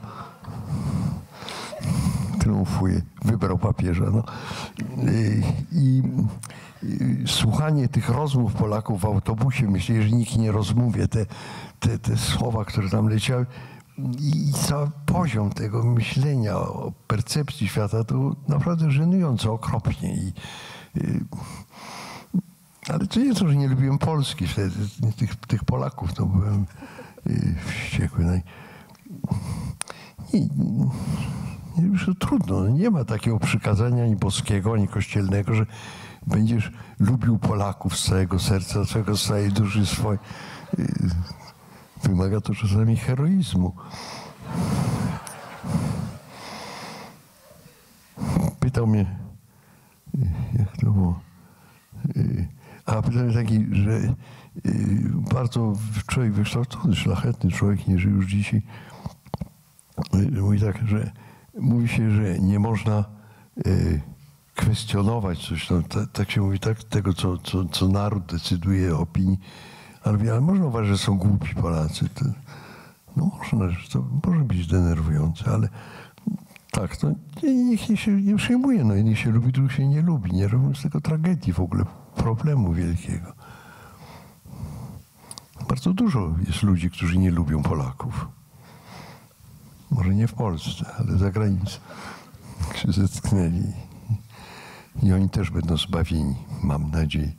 Triumfuje. Wybrał papieża. No. I, i, i słuchanie tych rozmów Polaków w autobusie, myślę, że nikt nie rozmówi, te, te, te słowa, które tam leciały, i, i cały poziom tego myślenia o percepcji świata to naprawdę żenująco, okropnie. I, i, ale to nie to, że nie lubiłem Polski wtedy, tych, tych Polaków, to byłem y, wściekły. No i, i, już to trudno, nie ma takiego przykazania ani boskiego, ani kościelnego, że będziesz lubił Polaków z całego serca, swego, z całej duszy swojej. Y, wymaga to czasami heroizmu. Pytał mnie, jak to było, y, a pytanie taki, że y, bardzo człowiek wykształcony, szlachetny człowiek, nie żyje już dzisiaj, y, mówi tak, że mówi się, że nie można y, kwestionować coś, no, ta, tak się mówi, tak, tego, co, co, co naród decyduje o opinii, ale, ale można uważać, że są głupi Polacy. To, no można, że to może być denerwujące, ale tak, to niech się nie przejmuje, no i niech się lubi, drugi się nie lubi, nie robią z tego tragedii w ogóle, problemu wielkiego. Bardzo dużo jest ludzi, którzy nie lubią Polaków. Może nie w Polsce, ale za granicą się zetknęli. I oni też będą zbawieni, mam nadzieję.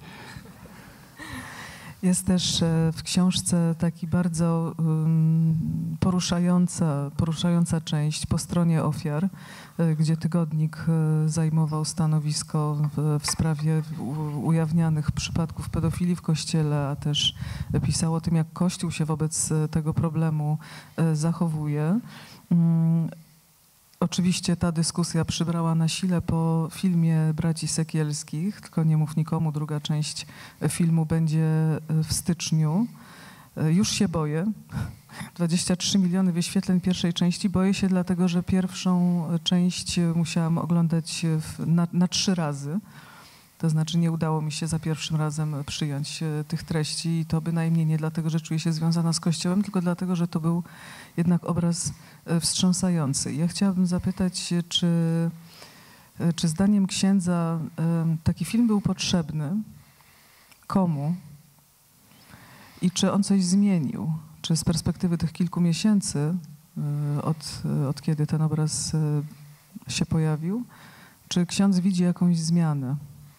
Jest też w książce taki bardzo poruszająca, poruszająca część po stronie ofiar, gdzie tygodnik zajmował stanowisko w, w sprawie ujawnianych przypadków pedofilii w Kościele, a też pisał o tym, jak Kościół się wobec tego problemu zachowuje. Oczywiście ta dyskusja przybrała na sile po filmie braci Sekielskich, tylko nie mów nikomu, druga część filmu będzie w styczniu. Już się boję. dwadzieścia trzy miliony wyświetleń pierwszej części. Boję się dlatego, że pierwszą część musiałam oglądać w, na, na trzy razy. To znaczy nie udało mi się za pierwszym razem przyjąć tych treści i to bynajmniej nie dlatego, że czuję się związana z Kościołem, tylko dlatego, że to był jednak obraz wstrząsający. Ja chciałabym zapytać, czy, czy zdaniem księdza taki film był potrzebny? Komu? I czy on coś zmienił? Czy z perspektywy tych kilku miesięcy, od, od kiedy ten obraz się pojawił, czy ksiądz widzi jakąś zmianę?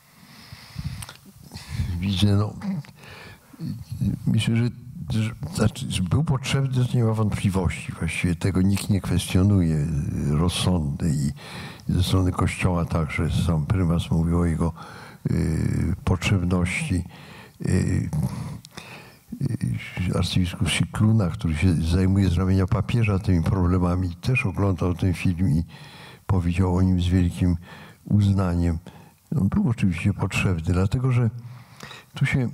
Widzę, no, myślę, że, że, znaczy, że był potrzebny, to nie ma wątpliwości. Właściwie tego nikt nie kwestionuje, rozsądny i ze strony Kościoła także sam prymas mówił o jego y, potrzebności. Y, y, arcybiskup Scicluna, który się zajmuje z ramienia papieża tymi problemami, też oglądał ten film i powiedział o nim z wielkim uznaniem. On był oczywiście potrzebny, dlatego że tu się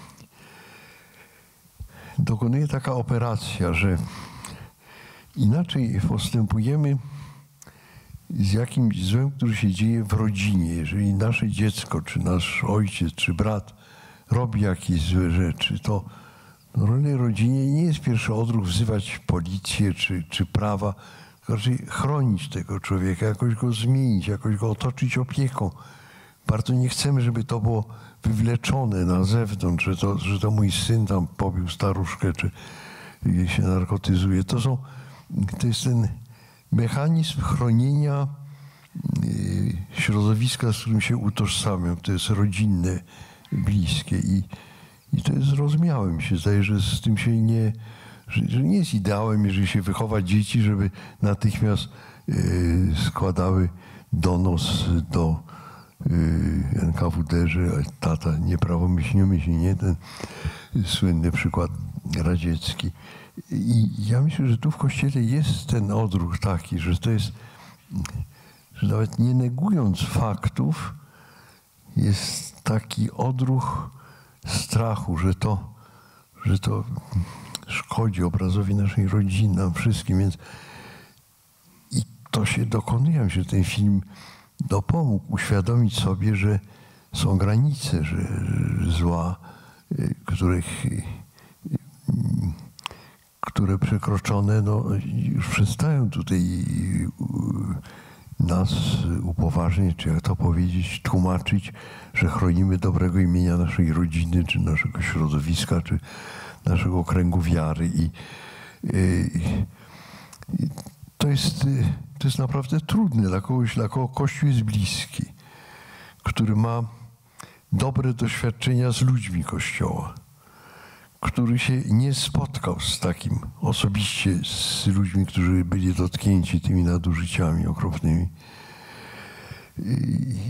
dokonuje taka operacja, że inaczej postępujemy z jakimś złem, który się dzieje w rodzinie. Jeżeli nasze dziecko, czy nasz ojciec, czy brat robi jakieś złe rzeczy, to w normalnej rodzinie nie jest pierwszy odruch wzywać policję czy, czy prawa, tylko raczej chronić tego człowieka, jakoś go zmienić, jakoś go otoczyć opieką. Bardzo nie chcemy, żeby to było wywleczone na zewnątrz, że to, że to mój syn tam pobił staruszkę, czy się narkotyzuje. To, są, to jest ten mechanizm chronienia środowiska, z którym się utożsamiam. To jest rodzinne, bliskie i, i to jest zrozumiałe. Mi się zdaje, że z tym się nie, że, że nie jest ideałem, jeżeli się wychowa dzieci, żeby natychmiast y, składały donos do N K W D, że tata nieprawomyślnie myśli, nie? Ten słynny przykład radziecki. I ja myślę, że tu w Kościele jest ten odruch taki, że to jest, że nawet nie negując faktów, jest taki odruch strachu, że to, że to szkodzi obrazowi naszej rodziny, nam wszystkim. Więc i to się dokonuje, że ten film dopomógł uświadomić sobie, że są granice że, że zła, których które przekroczone, no, już przestają tutaj nas upoważniać, czy jak to powiedzieć, tłumaczyć, że chronimy dobrego imienia naszej rodziny, czy naszego środowiska, czy naszego kręgu wiary. I, i, i to jest, to jest naprawdę trudne dla kogoś, dla kogo Kościół jest bliski, który ma dobre doświadczenia z ludźmi Kościoła, który się nie spotkał z takim osobiście, z ludźmi, którzy byli dotknięci tymi nadużyciami okropnymi. I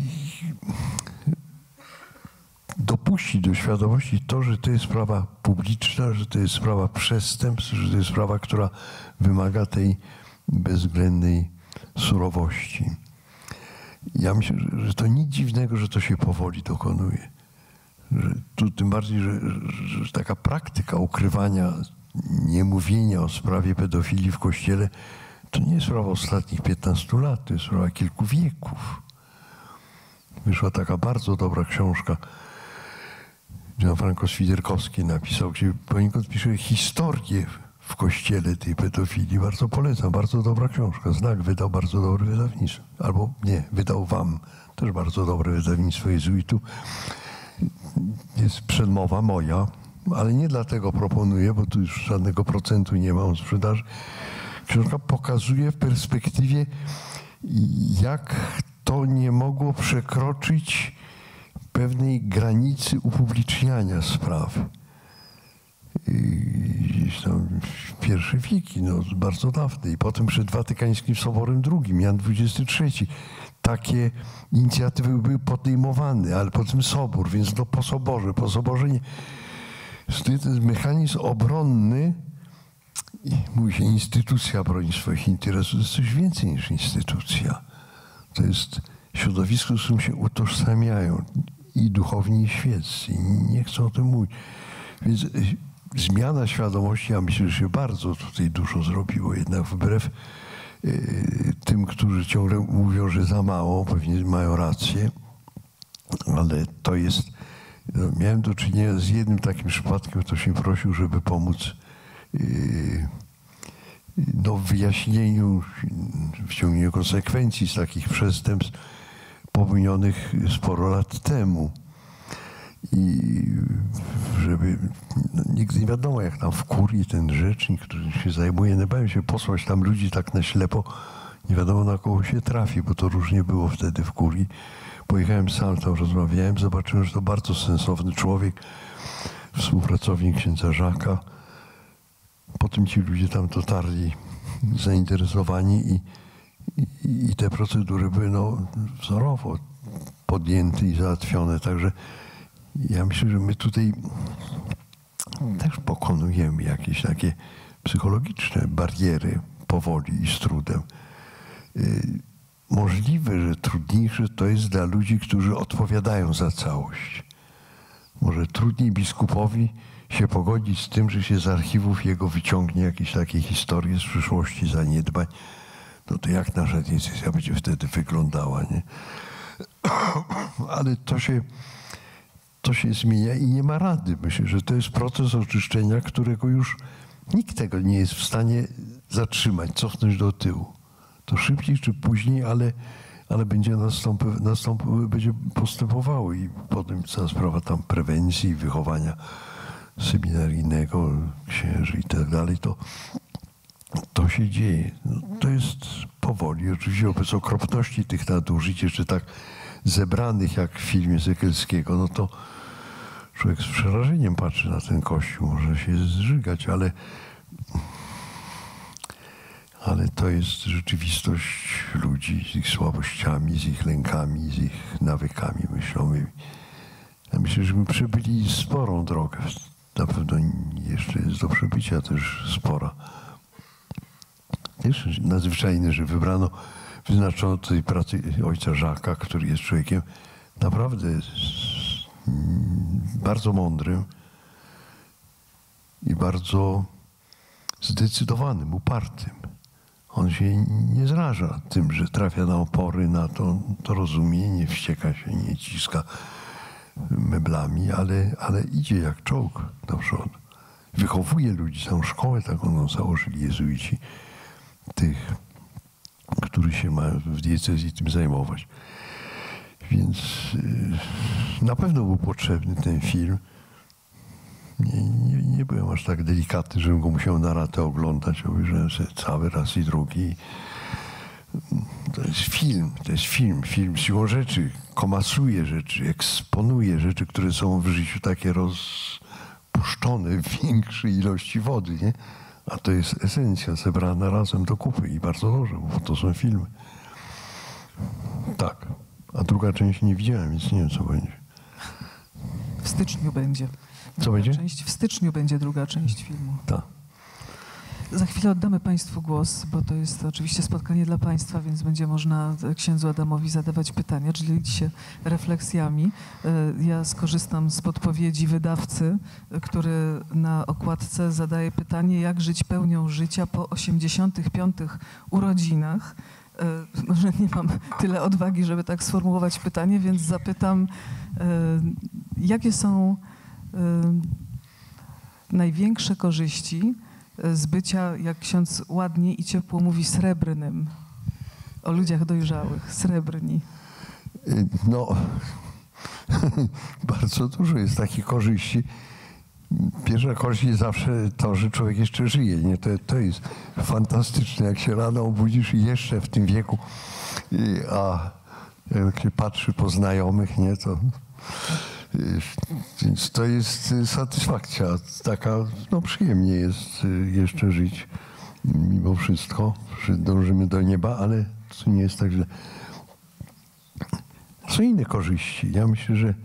dopuści do świadomości to, że to jest sprawa publiczna, że to jest sprawa przestępstw, że to jest sprawa, która wymaga tej bezwzględnej surowości. Ja myślę, że to nic dziwnego, że to się powoli dokonuje. Że tu tym bardziej, że, że, że taka praktyka ukrywania, niemówienia o sprawie pedofilii w Kościele, to nie jest sprawa ostatnich piętnastu lat, to jest sprawa kilku wieków. Wyszła taka bardzo dobra książka, Gianfranco Świderkowski napisał, gdzie poniekąd pisze historię w Kościele tej pedofilii. Bardzo polecam, bardzo dobra książka. Znak wydał bardzo dobre wydawnictwo. Albo nie, wydał wam też bardzo dobre wydawnictwo jezuitów. Jest przedmowa moja, ale nie dlatego proponuję, bo tu już żadnego procentu nie ma od sprzedaży. Książka pokazuje w perspektywie, jak to nie mogło przekroczyć pewnej granicy upubliczniania sprawy. Gdzieś tam w pierwsze wieki, no bardzo dawne. I potem przed Watykańskim Soborem drugim, Jan dwudziesty trzeci. Takie inicjatywy były podejmowane, ale potem Sobór, więc no po Soborze, po Soborze nie. To jest mechanizm obronny, mówi się instytucja broni swoich interesów, to jest coś więcej niż instytucja. To jest środowisko, z którym się utożsamiają i duchowni, i świeccy. I nie chcą o tym mówić. Więc zmiana świadomości, ja myślę, że się bardzo tutaj dużo zrobiło, jednak wbrew y, tym, którzy ciągle mówią, że za mało, pewnie mają rację, ale to jest, no, miałem do czynienia z jednym takim przypadkiem, ktoś mi prosił, żeby pomóc y, no, w wyjaśnieniu, wyciągnięciu konsekwencji z takich przestępstw popełnionych sporo lat temu. I żeby, no, nigdy nie wiadomo, jak tam w kurii ten rzecznik, który się zajmuje, nie bałem się posłać tam ludzi tak na ślepo, nie wiadomo na kogo się trafi, bo to różnie było wtedy w kurii. Pojechałem sam, tam rozmawiałem, zobaczyłem, że to bardzo sensowny człowiek, współpracownik księdza Żaka. Potem ci ludzie tam dotarli zainteresowani i, i, i te procedury były no, wzorowo podjęte i załatwione, także ja myślę, że my tutaj też pokonujemy jakieś takie psychologiczne bariery powoli i z trudem. Możliwe, że trudniejsze to jest dla ludzi, którzy odpowiadają za całość. Może trudniej biskupowi się pogodzić z tym, że się z archiwów jego wyciągnie jakieś takie historie z przyszłości zaniedbań. No to jak nasza decyzja będzie wtedy wyglądała, nie? Ale to się... To się zmienia i nie ma rady. Myślę, że to jest proces oczyszczenia, którego już nikt tego nie jest w stanie zatrzymać, cofnąć do tyłu. To szybciej czy później, ale, ale będzie, nastąp, nastąp, będzie postępowało i potem cała sprawa tam prewencji, wychowania seminaryjnego, księży i tak dalej, to, to się dzieje. No, to jest powoli. Oczywiście wobec okropności tych nadużyć, jeszcze tak zebranych jak w filmie Sekielskiego, no to człowiek z przerażeniem patrzy na ten Kościół, może się zżygać, ale, ale to jest rzeczywistość ludzi z ich słabościami, z ich lękami, z ich nawykami myślowymi. Ja myślę, że my przebyli sporą drogę. Na pewno jeszcze jest do przebycia też spora. Też nadzwyczajne, że wybrano, wyznaczono tej pracy ojca Żaka, który jest człowiekiem naprawdę bardzo mądrym i bardzo zdecydowanym, upartym. On się nie zraża tym, że trafia na opory, na to, to rozumie, nie wścieka się, nie ciska meblami, ale, ale idzie jak czołg do przodu. wychowuje ludzi, całą szkołę taką no, założyli jezuici, tych, którzy się ma w diecezji tym zajmować. Więc y, na pewno był potrzebny ten film. Nie, nie, nie byłem aż tak delikatny, żebym go musiał na ratę oglądać. Obejrzałem sobie cały raz i drugi. To jest film, to jest film. Film siłą rzeczy komasuje rzeczy, eksponuje rzeczy, które są w życiu takie rozpuszczone w większej ilości wody, nie? A to jest esencja zebrana razem do kupy i bardzo dobrze, bo to są filmy. Tak. A druga część nie widziałem, więc nie wiem, co będzie. W styczniu będzie. Co będzie? Część, w styczniu będzie druga część filmu. Tak. Za chwilę oddamy Państwu głos, bo to jest oczywiście spotkanie dla Państwa, więc będzie można księdzu Adamowi zadawać pytania, dzielić się refleksjami. Ja skorzystam z podpowiedzi wydawcy, który na okładce zadaje pytanie, jak żyć pełnią życia po osiemdziesiątych piątych urodzinach. Może nie mam tyle odwagi, żeby tak sformułować pytanie, więc zapytam, jakie są największe korzyści z bycia, jak ksiądz ładnie i ciepło mówi, srebrnym, o ludziach dojrzałych, srebrni? No, bardzo dużo jest takich korzyści. Pierwsza korzyść jest zawsze to, że człowiek jeszcze żyje. Nie? To, to jest fantastyczne, jak się rano obudzisz i jeszcze w tym wieku, a jak się patrzy po znajomych, nie, to... Więc to jest satysfakcja taka, no przyjemnie jest jeszcze żyć mimo wszystko, że dążymy do nieba, ale to nie jest tak, że są inne korzyści. Ja myślę, że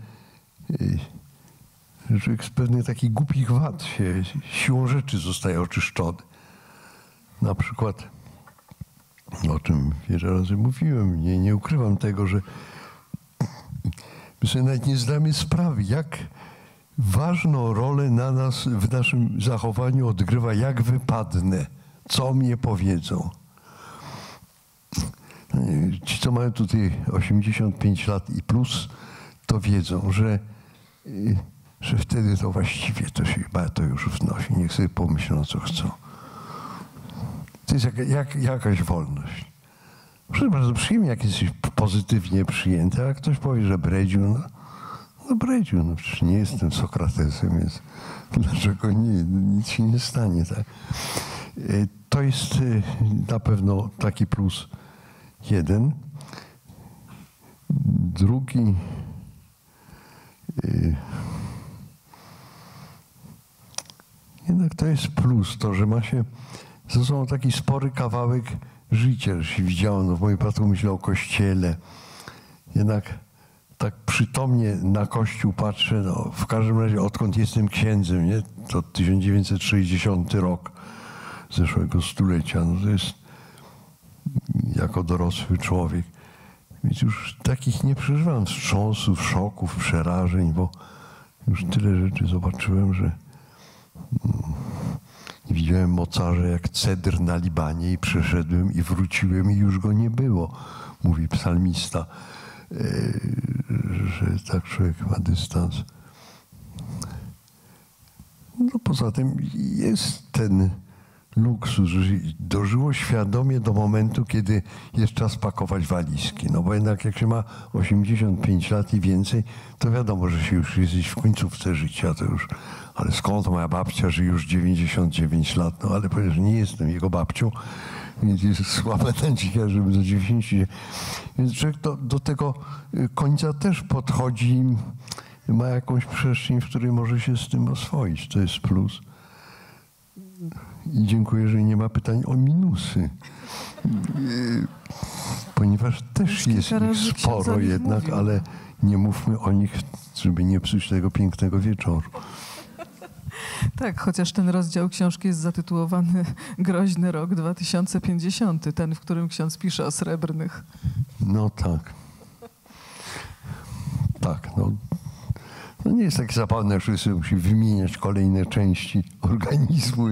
człowiek z pewnych takich głupich wad się siłą rzeczy zostaje oczyszczony. Na przykład, o czym wiele razy mówiłem, nie, nie ukrywam tego, że my sobie nawet nie zdamy sprawy, jak ważną rolę na nas, w naszym zachowaniu odgrywa, jak wypadnę, co mnie powiedzą. Ci, co mają tutaj osiemdziesiąt pięć lat i plus, to wiedzą, że, że wtedy to właściwie to się chyba to już wnosi. Niech sobie pomyślą, co chcą. To jest jak, jak, jakaś wolność. Proszę bardzo, przyjemnie, jak jesteś pozytywnie przyjęty, a ktoś powie, że bredziu, no, no bredziu, no przecież nie jestem Sokratesem, więc dlaczego nie, nic się nie stanie, tak? To jest na pewno taki plus jeden. Drugi, jednak to jest plus, to, że ma się ze sobą taki spory kawałek życia, że się widziało, no w moim przypadku myślę o Kościele. Jednak tak przytomnie na Kościół patrzę, no w każdym razie odkąd jestem księdzem, nie? To tysiąc dziewięćset sześćdziesiąty rok zeszłego stulecia, no to jest jako dorosły człowiek. Więc już takich nie przeżywam wstrząsów, szoków, przerażeń, bo już tyle rzeczy zobaczyłem, że widziałem mocarza jak cedr na Libanie i przeszedłem i wróciłem i już go nie było, mówi psalmista, że tak człowiek ma dystans. No poza tym jest ten luksus, że dożyło świadomie do momentu, kiedy jest czas pakować walizki. No bo jednak jak się ma osiemdziesiąt pięć lat i więcej, to wiadomo, że się już jesteś w końcówce życia, to już, ale skąd moja babcia, że już dziewięćdziesiąt dziewięć lat, no ale powiem, że nie jestem jego babcią, więc jest słaba nadzieja, żeby do dziewięćdziesięciu. Więc człowiek do, do tego końca też podchodzi, ma jakąś przestrzeń, w której może się z tym oswoić. To jest plus. I dziękuję, że nie ma pytań o minusy. Ponieważ też jest ich sporo jednak, mówił. Ale nie mówmy o nich, żeby nie psuć tego pięknego wieczoru. Tak, chociaż ten rozdział książki jest zatytułowany Groźny rok dwa tysiące pięćdziesiąty, ten, w którym ksiądz pisze o srebrnych. No tak. Tak, no. No nie jest takie zabawne, że sobie musi wymieniać kolejne części organizmu.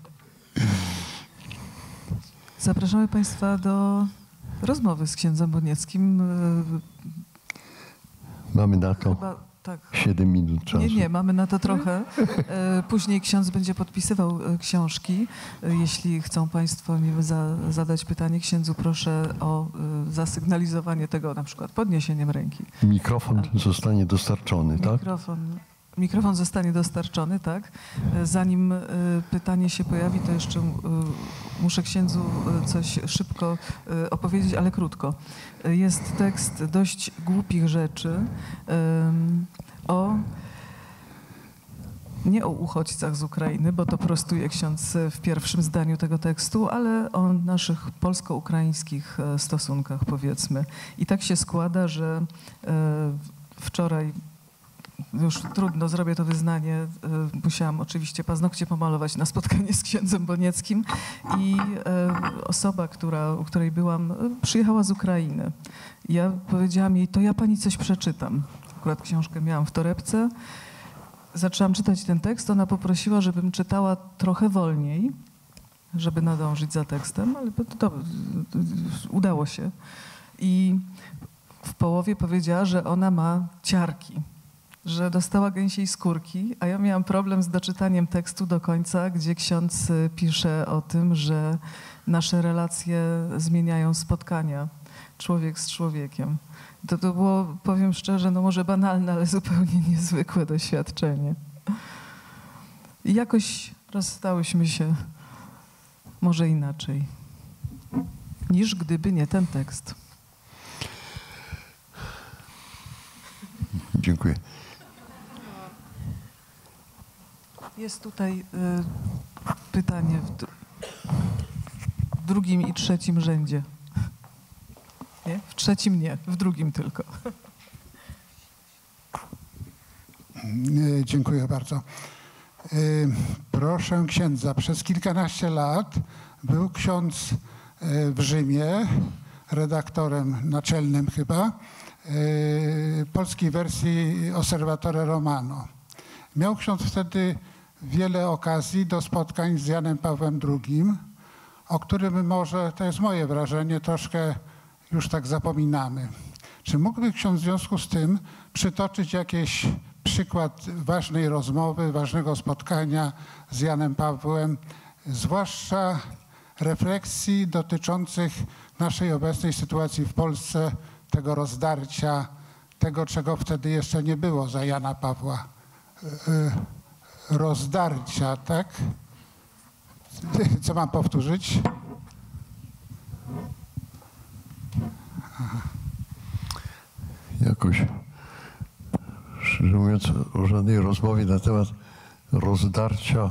Zapraszamy Państwa do rozmowy z księdzem Bonieckim. Mamy na to. Chyba Tak. Siedem minut czasu. Nie, nie, mamy na to trochę. E, Później ksiądz będzie podpisywał e, książki. E, Jeśli chcą państwo mi za, zadać pytanie księdzu, proszę o e, zasygnalizowanie tego, na przykład podniesieniem ręki. Mikrofon zostanie dostarczony, tak? Mikrofon, mikrofon zostanie dostarczony, tak. E, Zanim e, pytanie się pojawi, to jeszcze e, muszę księdzu e, coś szybko e, opowiedzieć, ale krótko. E, Jest tekst dość głupich rzeczy e, o, nie o uchodźcach z Ukrainy, bo to prostuje ksiądz w pierwszym zdaniu tego tekstu, ale o naszych polsko-ukraińskich e, stosunkach, powiedzmy. I tak się składa, że e, wczoraj, już trudno, zrobię to wyznanie, e, musiałam oczywiście paznokcie pomalować na spotkanie z księdzem Bonieckim i e, osoba, która, u której byłam, e, przyjechała z Ukrainy. Ja powiedziałam jej, to ja pani coś przeczytam. Akurat książkę miałam w torebce. Zaczęłam czytać ten tekst, ona poprosiła, żebym czytała trochę wolniej, żeby nadążyć za tekstem, ale to, to, udało się. I w połowie powiedziała, że ona ma ciarki, że dostała gęsiej skórki, a ja miałam problem z doczytaniem tekstu do końca, gdzie ksiądz pisze o tym, że nasze relacje zmieniają spotkania, człowiek z człowiekiem. To, to było, powiem szczerze, no może banalne, ale zupełnie niezwykłe doświadczenie. I jakoś rozstałyśmy się może inaczej, niż gdyby nie ten tekst. Dziękuję. Jest tutaj y, pytanie w, d- w drugim i trzecim rzędzie. Nie? W trzecim nie, w drugim tylko. Dziękuję bardzo. Proszę księdza, przez kilkanaście lat był ksiądz w Rzymie, redaktorem naczelnym chyba, polskiej wersji Osservatore Romano. Miał ksiądz wtedy wiele okazji do spotkań z Janem Pawłem drugim, o którym może, to jest moje wrażenie, troszkę już tak zapominamy. Czy mógłby ksiądz w związku z tym przytoczyć jakiś przykład ważnej rozmowy, ważnego spotkania z Janem Pawłem, zwłaszcza refleksji dotyczących naszej obecnej sytuacji w Polsce, tego rozdarcia, tego, czego wtedy jeszcze nie było za Jana Pawła. Rozdarcia, tak? Co mam powtórzyć? Jakoś, szczerze mówiąc, o żadnej rozmowie na temat rozdarcia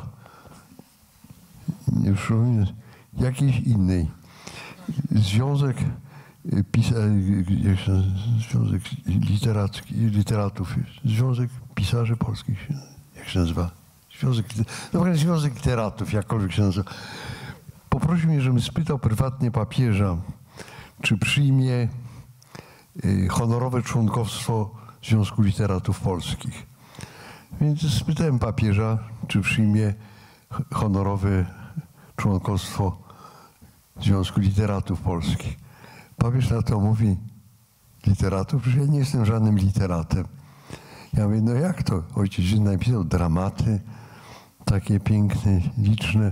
nie przypomnę, jakiejś innej. Związek pisa, jak się, Związek literacki, literatów, Związek Pisarzy Polskich, jak się nazywa? Związek, no, Związek Literatów, jakkolwiek się nazywa. Poprosił mnie, żebym spytał prywatnie papieża, czy przyjmie honorowe członkostwo Związku Literatów Polskich. Więc spytałem papieża, czy przyjmie honorowe członkostwo Związku Literatów Polskich. Papież na to mówi, literatów? Że ja nie jestem żadnym literatem. Ja mówię, no jak to? Ojciec napisał dramaty, takie piękne, liczne.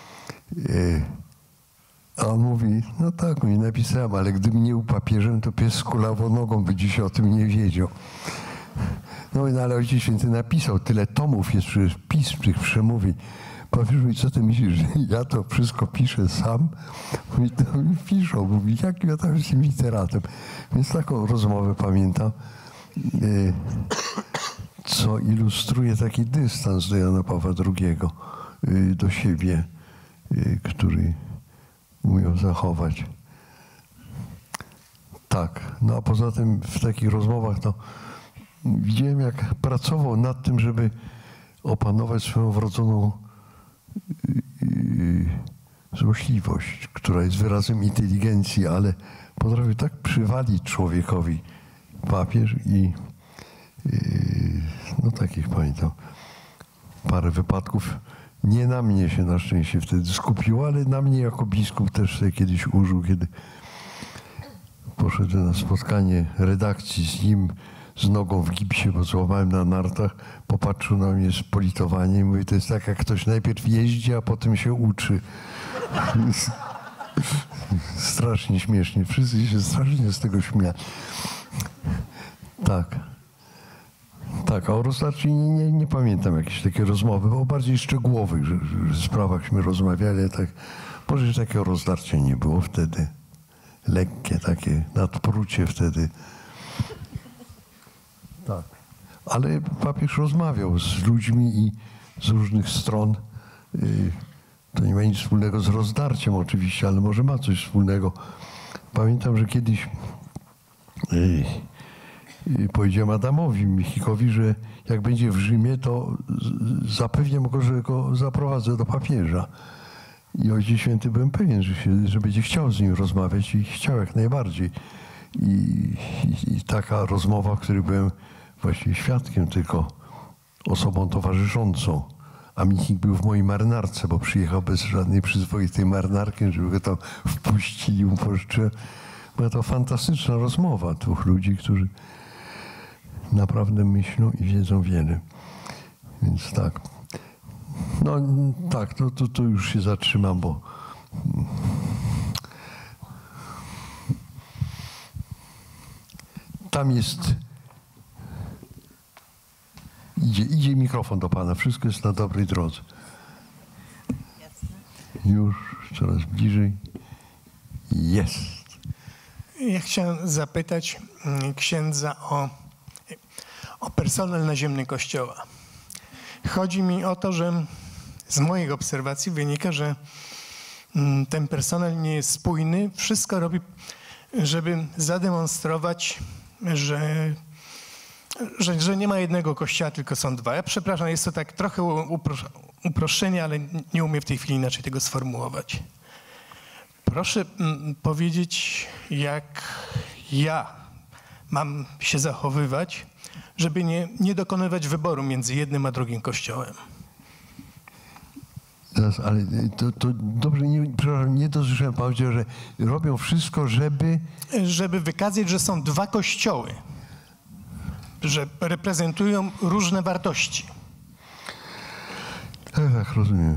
A on mówi, no tak, mi napisałem, ale gdybym nie był papieżem, to pies z kulawą nogą by dziś o tym nie wiedział. No, no ale Ojciec Święty napisał, tyle tomów jest przecież pism tych przemówień. Papież mówi, co ty myślisz, że ja to wszystko piszę sam? Mówi, to mi piszą. Mówi, jak ja tam jestem literatem. Więc taką rozmowę pamiętam, co ilustruje taki dystans do Jana Pawła drugiego, do siebie, który umiał zachować. Tak, no a poza tym w takich rozmowach to widziałem, jak pracował nad tym, żeby opanować swoją wrodzoną yy, złośliwość, która jest wyrazem inteligencji, ale potrafił tak przywalić człowiekowi papież i yy, no takich pamiętam parę wypadków. Nie na mnie się na szczęście wtedy skupiło, ale na mnie jako biskup też sobie kiedyś użył, kiedy poszedłem na spotkanie redakcji z nim, z nogą w gipsie, bo złamałem na nartach, popatrzył na mnie z politowaniem i mówi, to jest tak, jak ktoś najpierw jeździ, a potem się uczy. Strasznie śmiesznie. Wszyscy się strasznie z tego śmiali. Tak. Tak, a o rozdarciu nie, nie, nie pamiętam jakiejś takiej rozmowy, bo o bardziej szczegółowych że, że sprawachśmy rozmawiali. Tak, może takiego rozdarcia nie było wtedy. Lekkie takie nadprucie wtedy. Tak. Ale papież rozmawiał z ludźmi i z różnych stron. To nie ma nic wspólnego z rozdarciem oczywiście, ale może ma coś wspólnego. Pamiętam, że kiedyś powiedziałem Adamowi Michikowi, że jak będzie w Rzymie, to zapewniam go, że go zaprowadzę do papieża. I Ojciec Święty byłem pewien, że, się, że będzie chciał z nim rozmawiać i chciał jak najbardziej. I, i, i taka rozmowa, w której byłem właściwie świadkiem, tylko osobą towarzyszącą. A Michik był w mojej marynarce, bo przyjechał bez żadnej przyzwoitej marynarki, żeby go tam wpuścili, mu pożyczyłem. Była to fantastyczna rozmowa dwóch ludzi, którzy naprawdę myślą i wiedzą wiele. Więc tak. No tak, to, to, to już się zatrzymam, bo tam jest... Idzie, idzie mikrofon do pana. Wszystko jest na dobrej drodze. Już coraz bliżej. Jest. Ja chciałem zapytać księdza o, o personel naziemny Kościoła. Chodzi mi o to, że z moich obserwacji wynika, że ten personel nie jest spójny. Wszystko robi, żeby zademonstrować, że, że, że nie ma jednego kościoła, tylko są dwa. Ja przepraszam, jest to tak trochę uproszczenie, ale nie umiem w tej chwili inaczej tego sformułować. Proszę powiedzieć, jak ja mam się zachowywać, żeby nie, nie dokonywać wyboru między jednym a drugim kościołem. Teraz, ale to, to dobrze, nie, przepraszam, nie dosłyszałem, pan powiedział, że robią wszystko, żeby... Żeby wykazać, że są dwa kościoły, że reprezentują różne wartości. Tak, tak, rozumiem.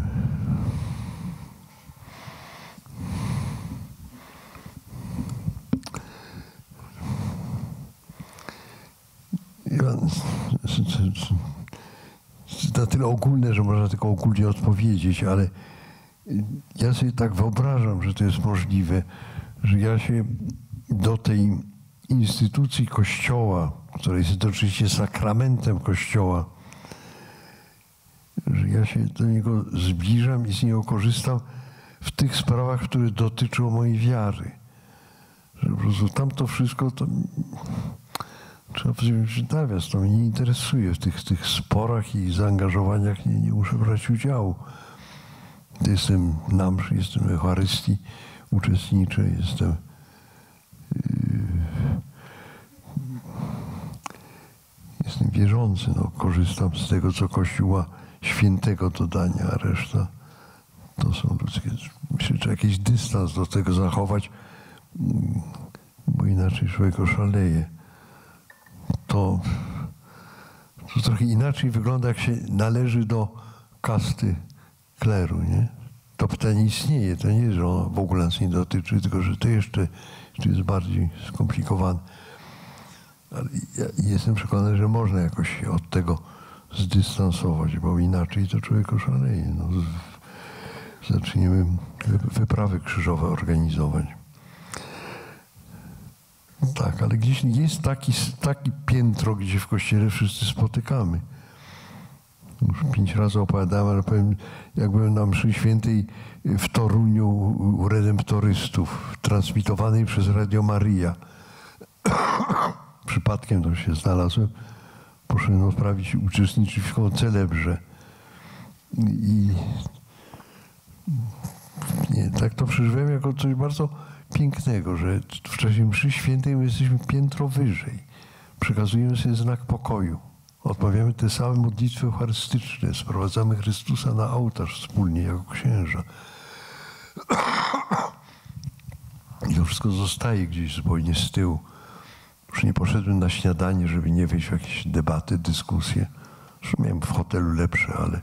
Na tyle ogólne, że można tylko ogólnie odpowiedzieć, ale ja sobie tak wyobrażam, że to jest możliwe, że ja się do tej instytucji Kościoła, która jest oczywiście sakramentem Kościoła, że ja się do niego zbliżam i z niego korzystam w tych sprawach, które dotyczą mojej wiary. Że po prostu tamto wszystko to... Trzeba powiedzieć, nawias, to mnie nie interesuje w tych, tych sporach i zaangażowaniach, nie, nie muszę brać udziału. Jestem na mszy, jestem w Eucharystii, uczestniczę, jestem yy, jestem wierzący, no, korzystam z tego, co Kościół ma świętego do dania, a reszta to są ludzkie. Myślę, że trzeba jakiś dystans do tego zachować, bo inaczej człowiek oszaleje. To, to trochę inaczej wygląda, jak się należy do kasty kleru, nie? To pytanie istnieje, to nie jest, że ono w ogóle nas nie dotyczy, tylko że to jeszcze, jeszcze jest bardziej skomplikowane. Ale ja jestem przekonany, że można jakoś się od tego zdystansować, bo inaczej to człowiek oszaleje. No, zaczniemy wyprawy krzyżowe organizować. Tak, ale gdzieś jest taki, taki piętro, gdzie w Kościele wszyscy spotykamy. Już pięć razy opowiadałem, ale powiem, jak byłem na mszy świętej w Toruniu u redemptorystów, transmitowanej przez Radio Maria. Przypadkiem to się znalazłem. Poszedłem odprawić, uczestniczyć w celebrze. I nie, tak to przeżyłem jako coś bardzo pięknego, że w czasie mszy świętej my jesteśmy piętro wyżej. Przekazujemy sobie znak pokoju. Odmawiamy te same modlitwy eucharystyczne. Sprowadzamy Chrystusa na ołtarz wspólnie jako księża. I to wszystko zostaje gdzieś zupełnie z tyłu. Już nie poszedłem na śniadanie, żeby nie wejść w jakieś debaty, dyskusje. Już miałem w hotelu lepsze, ale,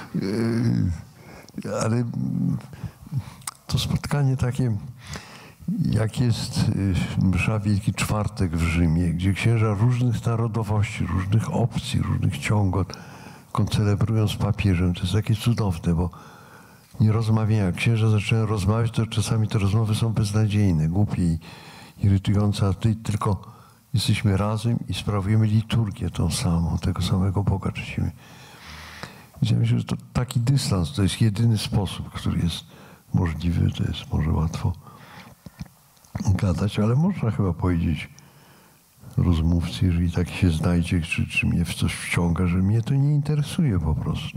yy, ale to spotkanie takie, jak jest msza Wielki Czwartek w Rzymie, gdzie księża różnych narodowości, różnych opcji, różnych ciągot koncelebrują z papieżem. To jest takie cudowne, bo nie rozmawiają. Jak księża zaczynają rozmawiać, to czasami te rozmowy są beznadziejne, głupie i irytujące, a tutaj tylko jesteśmy razem i sprawujemy liturgię tą samą, tego samego Boga czcimy. Ja myślę, że to taki dystans to jest jedyny sposób, który jest możliwy. To jest może łatwo gadać, ale można chyba powiedzieć rozmówcy, jeżeli tak się znajdzie, czy, czy mnie w coś wciąga, że mnie to nie interesuje po prostu.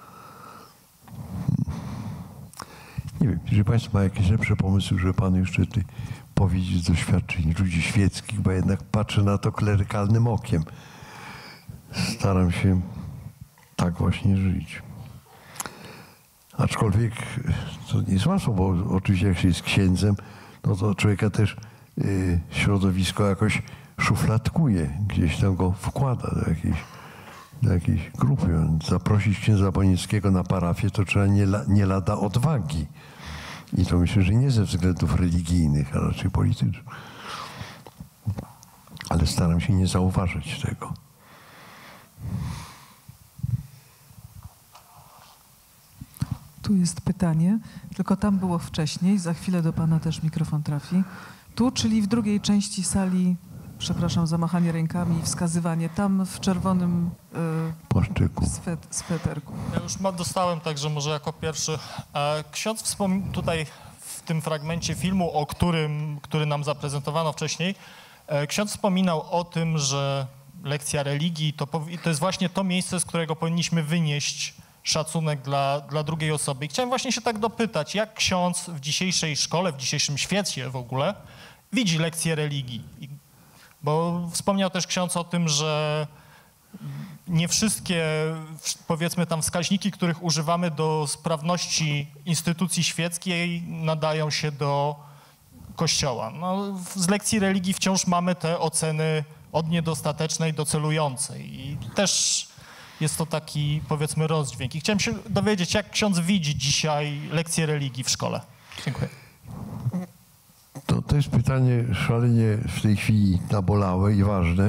Nie wiem, jeżeli Państwo mają jakieś lepsze pomysły, żeby Panu jeszcze ty powiedzieć z doświadczeń ludzi świeckich, bo jednak patrzę na to klerykalnym okiem. Staram się tak właśnie żyć. Aczkolwiek to nie jest łatwo, bo oczywiście jak się jest księdzem, no to człowieka też y, środowisko jakoś szufladkuje, gdzieś tam go wkłada do jakiejś, do jakiejś grupy. Zaprosić księdza Bonieckiego na parafię to trzeba nie, nie lada odwagi. I to myślę, że nie ze względów religijnych, a raczej politycznych. Ale staram się nie zauważyć tego. Tu jest pytanie, tylko tam było wcześniej, za chwilę do Pana też mikrofon trafi. Tu, czyli w drugiej części sali, przepraszam za machanie rękami i wskazywanie, tam w czerwonym płaszczyku, swet, sweterku. Ja już ma, dostałem, także może jako pierwszy. Ksiądz wspomniał tutaj w tym fragmencie filmu, o którym, który nam zaprezentowano wcześniej, ksiądz wspominał o tym, że lekcja religii to, to jest właśnie to miejsce, z którego powinniśmy wynieść szacunek dla, dla drugiej osoby. I chciałem właśnie się tak dopytać, jak ksiądz w dzisiejszej szkole, w dzisiejszym świecie w ogóle widzi lekcję religii? I, bo wspomniał też ksiądz o tym, że nie wszystkie, powiedzmy tam, wskaźniki, których używamy do sprawności instytucji świeckiej, nadają się do Kościoła. No, z lekcji religii wciąż mamy te oceny od niedostatecznej do celującej. I też jest to taki, powiedzmy, rozdźwięk. I chciałem się dowiedzieć, jak ksiądz widzi dzisiaj lekcję religii w szkole. Dziękuję. To, to jest pytanie szalenie w tej chwili nabolałe i ważne.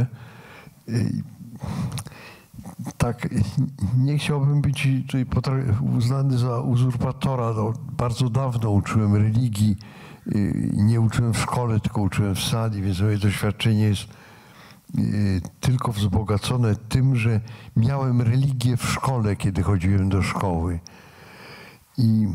Tak, nie chciałbym być tutaj uznany za uzurpatora. No, bardzo dawno uczyłem religii. Nie uczyłem w szkole, tylko uczyłem w sali, więc moje doświadczenie jest tylko wzbogacone tym, że miałem religię w szkole, kiedy chodziłem do szkoły. I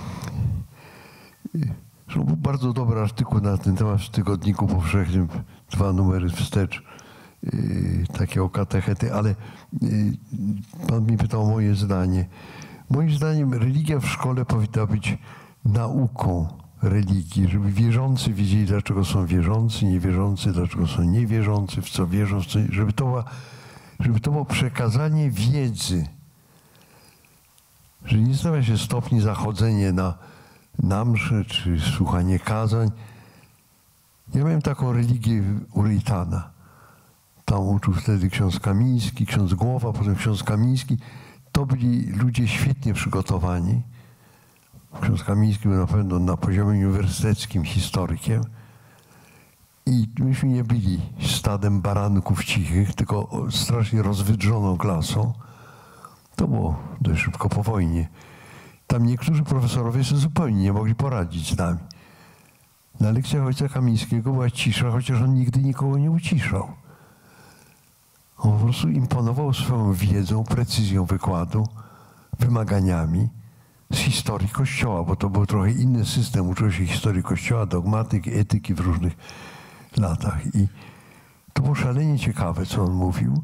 był bardzo dobry artykuł na ten temat w Tygodniku Powszechnym, dwa numery wstecz, takiego katechety, ale pan mnie pytał o moje zdanie. Moim zdaniem religia w szkole powinna być nauką religii, żeby wierzący wiedzieli, dlaczego są wierzący, niewierzący, dlaczego są niewierzący, w co wierzą, w co, żeby, to była, żeby to było przekazanie wiedzy. Że nie stawia się stopni zachodzenie na, na mszę, czy słuchanie kazań. Ja miałem taką religię u Rejtana. Tam uczył wtedy ksiądz Kamiński, ksiądz Głowa, potem ksiądz Kamiński. To byli ludzie świetnie przygotowani. Ksiądz Kamiński był na pewno na poziomie uniwersyteckim historykiem i myśmy nie byli stadem baranków cichych, tylko strasznie rozwydrzoną klasą. To było dość szybko po wojnie. Tam niektórzy profesorowie sobie zupełnie nie mogli poradzić z nami. Na lekcjach ojca Kamińskiego była cisza, chociaż on nigdy nikogo nie uciszał. On po prostu imponował swoją wiedzą, precyzją wykładu, wymaganiami z historii Kościoła, bo to był trochę inny system. Uczył się historii Kościoła, dogmatyki, etyki w różnych latach. I to było szalenie ciekawe, co on mówił.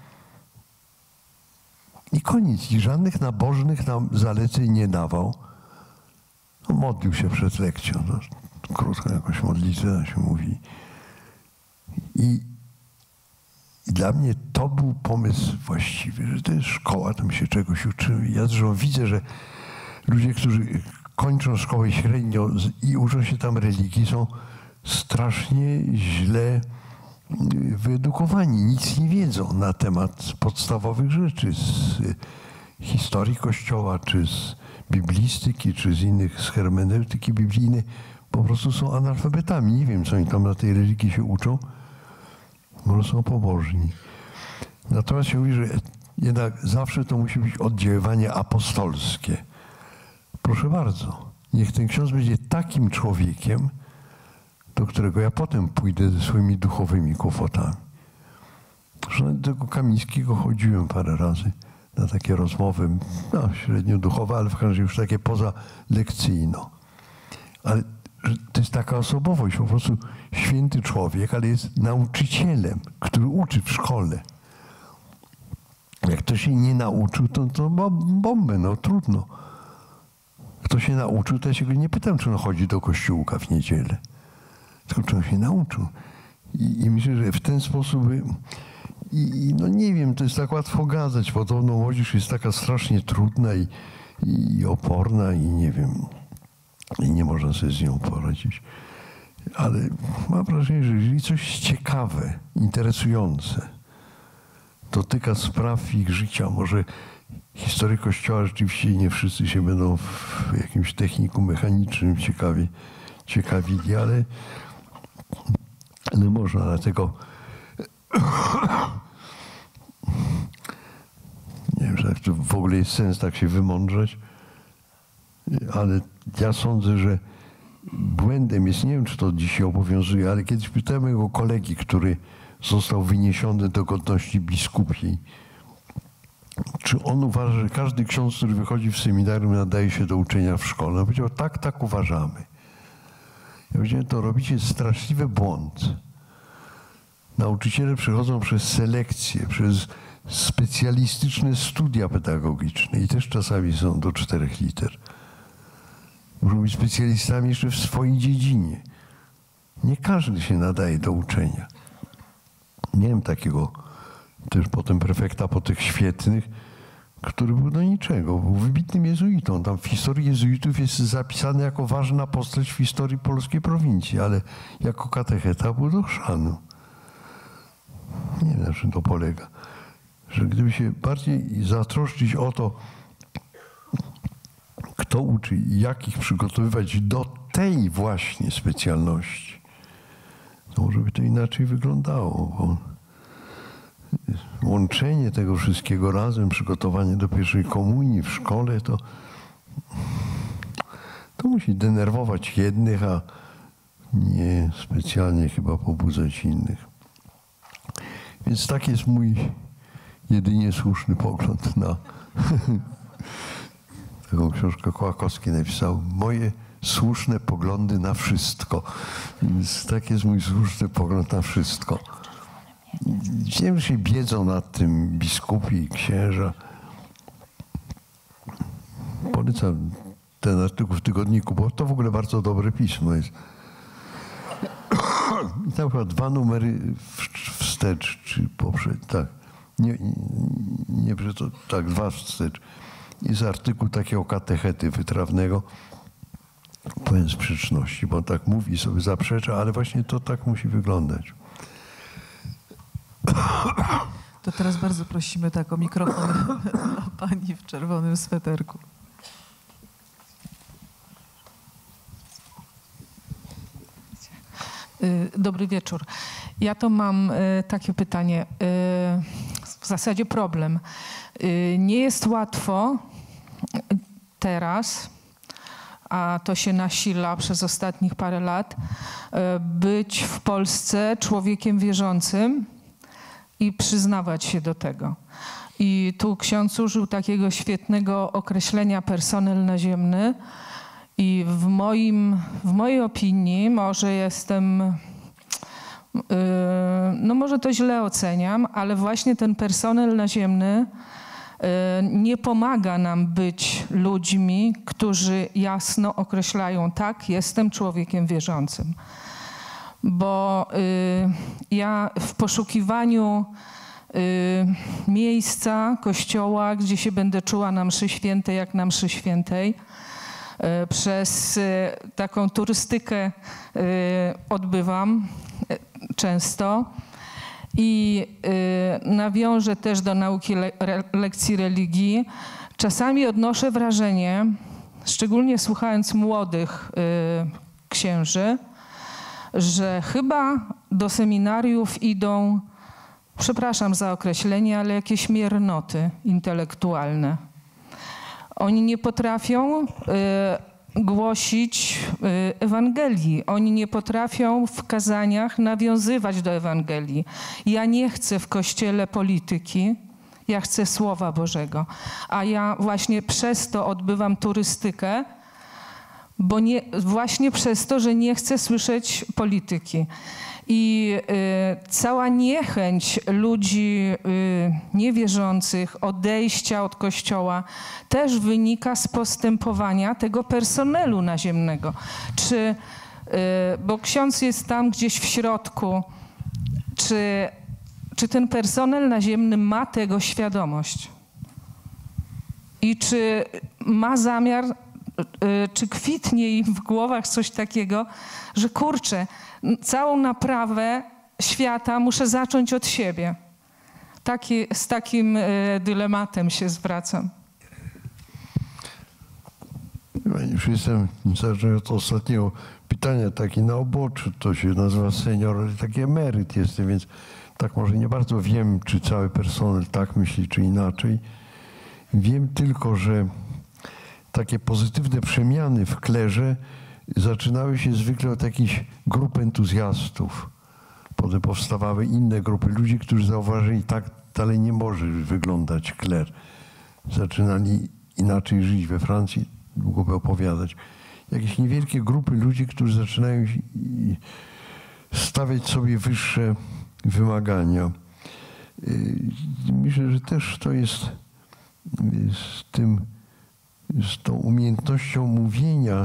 I koniec. I żadnych nabożnych nam zaleceń nie dawał. No, modlił się przed lekcją. No, krótko jakoś modlitwę się mówi. I, I dla mnie to był pomysł właściwy, że to jest szkoła, tam się czegoś uczymy. Ja zresztą widzę, że ludzie, którzy kończą szkołę średnią i uczą się tam religii, są strasznie źle wyedukowani, nic nie wiedzą na temat podstawowych rzeczy z historii Kościoła, czy z biblistyki, czy z innych, z hermeneutyki biblijnej. Po prostu są analfabetami. Nie wiem, co oni tam na tej religii się uczą. Może są pobożni. Natomiast się mówi, że jednak zawsze to musi być oddziaływanie apostolskie. Proszę bardzo, niech ten ksiądz będzie takim człowiekiem, do którego ja potem pójdę ze swoimi duchowymi kłopotami. Zresztą do tego Kamińskiego chodziłem parę razy na takie rozmowy, no, średnio duchowe, ale w każdym razie już takie poza lekcyjno. Ale to jest taka osobowość, po prostu święty człowiek, ale jest nauczycielem, który uczy w szkole. Jak ktoś się nie nauczył, to, to bombę, no trudno. Kto się nauczył, to ja się go nie pytam, czy on chodzi do kościółka w niedzielę. Tylko czy on się nauczył. I, i myślę, że w ten sposób, i, i no nie wiem, to jest tak łatwo gadać. Podobno młodzież jest taka strasznie trudna i, i oporna i nie wiem, i nie można sobie z nią poradzić. Ale mam wrażenie, że jeżeli coś jest ciekawe, interesujące, dotyka spraw ich życia, może historii Kościoła rzeczywiście nie wszyscy się będą w jakimś technikum mechanicznym ciekawi, ciekawili, ale, ale można, dlatego nie wiem, że to w ogóle jest sens tak się wymądrzeć, ale ja sądzę, że błędem jest, nie wiem, czy to dzisiaj obowiązuje, ale kiedyś pytałem mojego kolegi, który został wyniesiony do godności biskupiej, czy on uważa, że każdy ksiądz, który wychodzi w seminarium, nadaje się do uczenia w szkole? On powiedział, tak, tak uważamy. Ja powiedziałem, to robicie straszliwy błąd. Nauczyciele przechodzą przez selekcję, przez specjalistyczne studia pedagogiczne i też czasami są do czterech liter. Muszą być specjalistami jeszcze w swojej dziedzinie. Nie każdy się nadaje do uczenia. Miałem takiego też potem prefekta po tych świetnych, który był do niczego. Był wybitnym jezuitą. Tam w historii jezuitów jest zapisany jako ważna postać w historii polskiej prowincji, ale jako katecheta był do chrzanu. Nie wiem, na czym to polega. Że gdyby się bardziej zatroszczyć o to, kto uczy i jak ich przygotowywać do tej właśnie specjalności, to może by to inaczej wyglądało. Bo łączenie tego wszystkiego razem, przygotowanie do pierwszej komunii w szkole, to, to musi denerwować jednych, a nie specjalnie chyba pobudzać innych. Więc taki jest mój jedynie słuszny pogląd na taką książkę Kołakowski napisał. Moje słuszne poglądy na wszystko. Więc taki jest mój słuszny pogląd na wszystko. Wiem, że się biedzą nad tym biskupi i księża. Polecam ten artykuł w tygodniku, bo to w ogóle bardzo dobre pismo jest. I tam chyba dwa numery wstecz, czy poprzednio, tak. Nie, nie, nie, to, tak, dwa wstecz. Jest artykuł takiego katechety wytrawnego, pełen sprzeczności, bo on tak mówi, sobie zaprzecza, ale właśnie to tak musi wyglądać. To teraz bardzo prosimy tak o mikrofon o pani w czerwonym sweterku. Dobry wieczór. Ja to mam takie pytanie, w zasadzie problem. Nie jest łatwo teraz, a to się nasila przez ostatnich parę lat, być w Polsce człowiekiem wierzącym i przyznawać się do tego. I tu ksiądz użył takiego świetnego określenia personel naziemny i w, moim, w mojej opinii może jestem, yy, no może to źle oceniam, ale właśnie ten personel naziemny yy, nie pomaga nam być ludźmi, którzy jasno określają, tak, jestem człowiekiem wierzącym. Bo y, ja w poszukiwaniu y, miejsca, kościoła, gdzie się będę czuła na mszy świętej, jak na mszy świętej, y, przez y, taką turystykę y, odbywam y, często I y, nawiążę też do nauki le, re, lekcji religii. Czasami odnoszę wrażenie, szczególnie słuchając młodych y, księży, że chyba do seminariów idą, przepraszam za określenie, ale jakieś miernoty intelektualne. Oni nie potrafią y, głosić y, Ewangelii. Oni nie potrafią w kazaniach nawiązywać do Ewangelii. Ja nie chcę w Kościele polityki, ja chcę Słowa Bożego. A ja właśnie przez to odbywam turystykę, bo nie, właśnie przez to, że nie chcę słyszeć polityki. I y, cała niechęć ludzi y, niewierzących, odejścia od Kościoła też wynika z postępowania tego personelu naziemnego. Czy, y, bo ksiądz jest tam gdzieś w środku, czy, czy ten personel naziemny ma tego świadomość? I czy ma zamiar, y, czy kwitnie im w głowach coś takiego, że kurczę, całą naprawę świata muszę zacząć od siebie. Taki, z takim y, dylematem się zwracam. Już jestem, zaczynając od ostatniego pytania, taki na oboczu, to się nazywa senior, ale taki emeryt jestem, więc tak może nie bardzo wiem, czy cały personel tak myśli, czy inaczej. Wiem tylko, że takie pozytywne przemiany w klerze zaczynały się zwykle od jakichś grup entuzjastów. Potem powstawały inne grupy ludzi, którzy zauważyli, tak dalej nie może wyglądać kler. Zaczynali inaczej żyć we Francji, długo by opowiadać. Jakieś niewielkie grupy ludzi, którzy zaczynają stawiać sobie wyższe wymagania. Myślę, że też to jest z tym, z tą umiejętnością mówienia,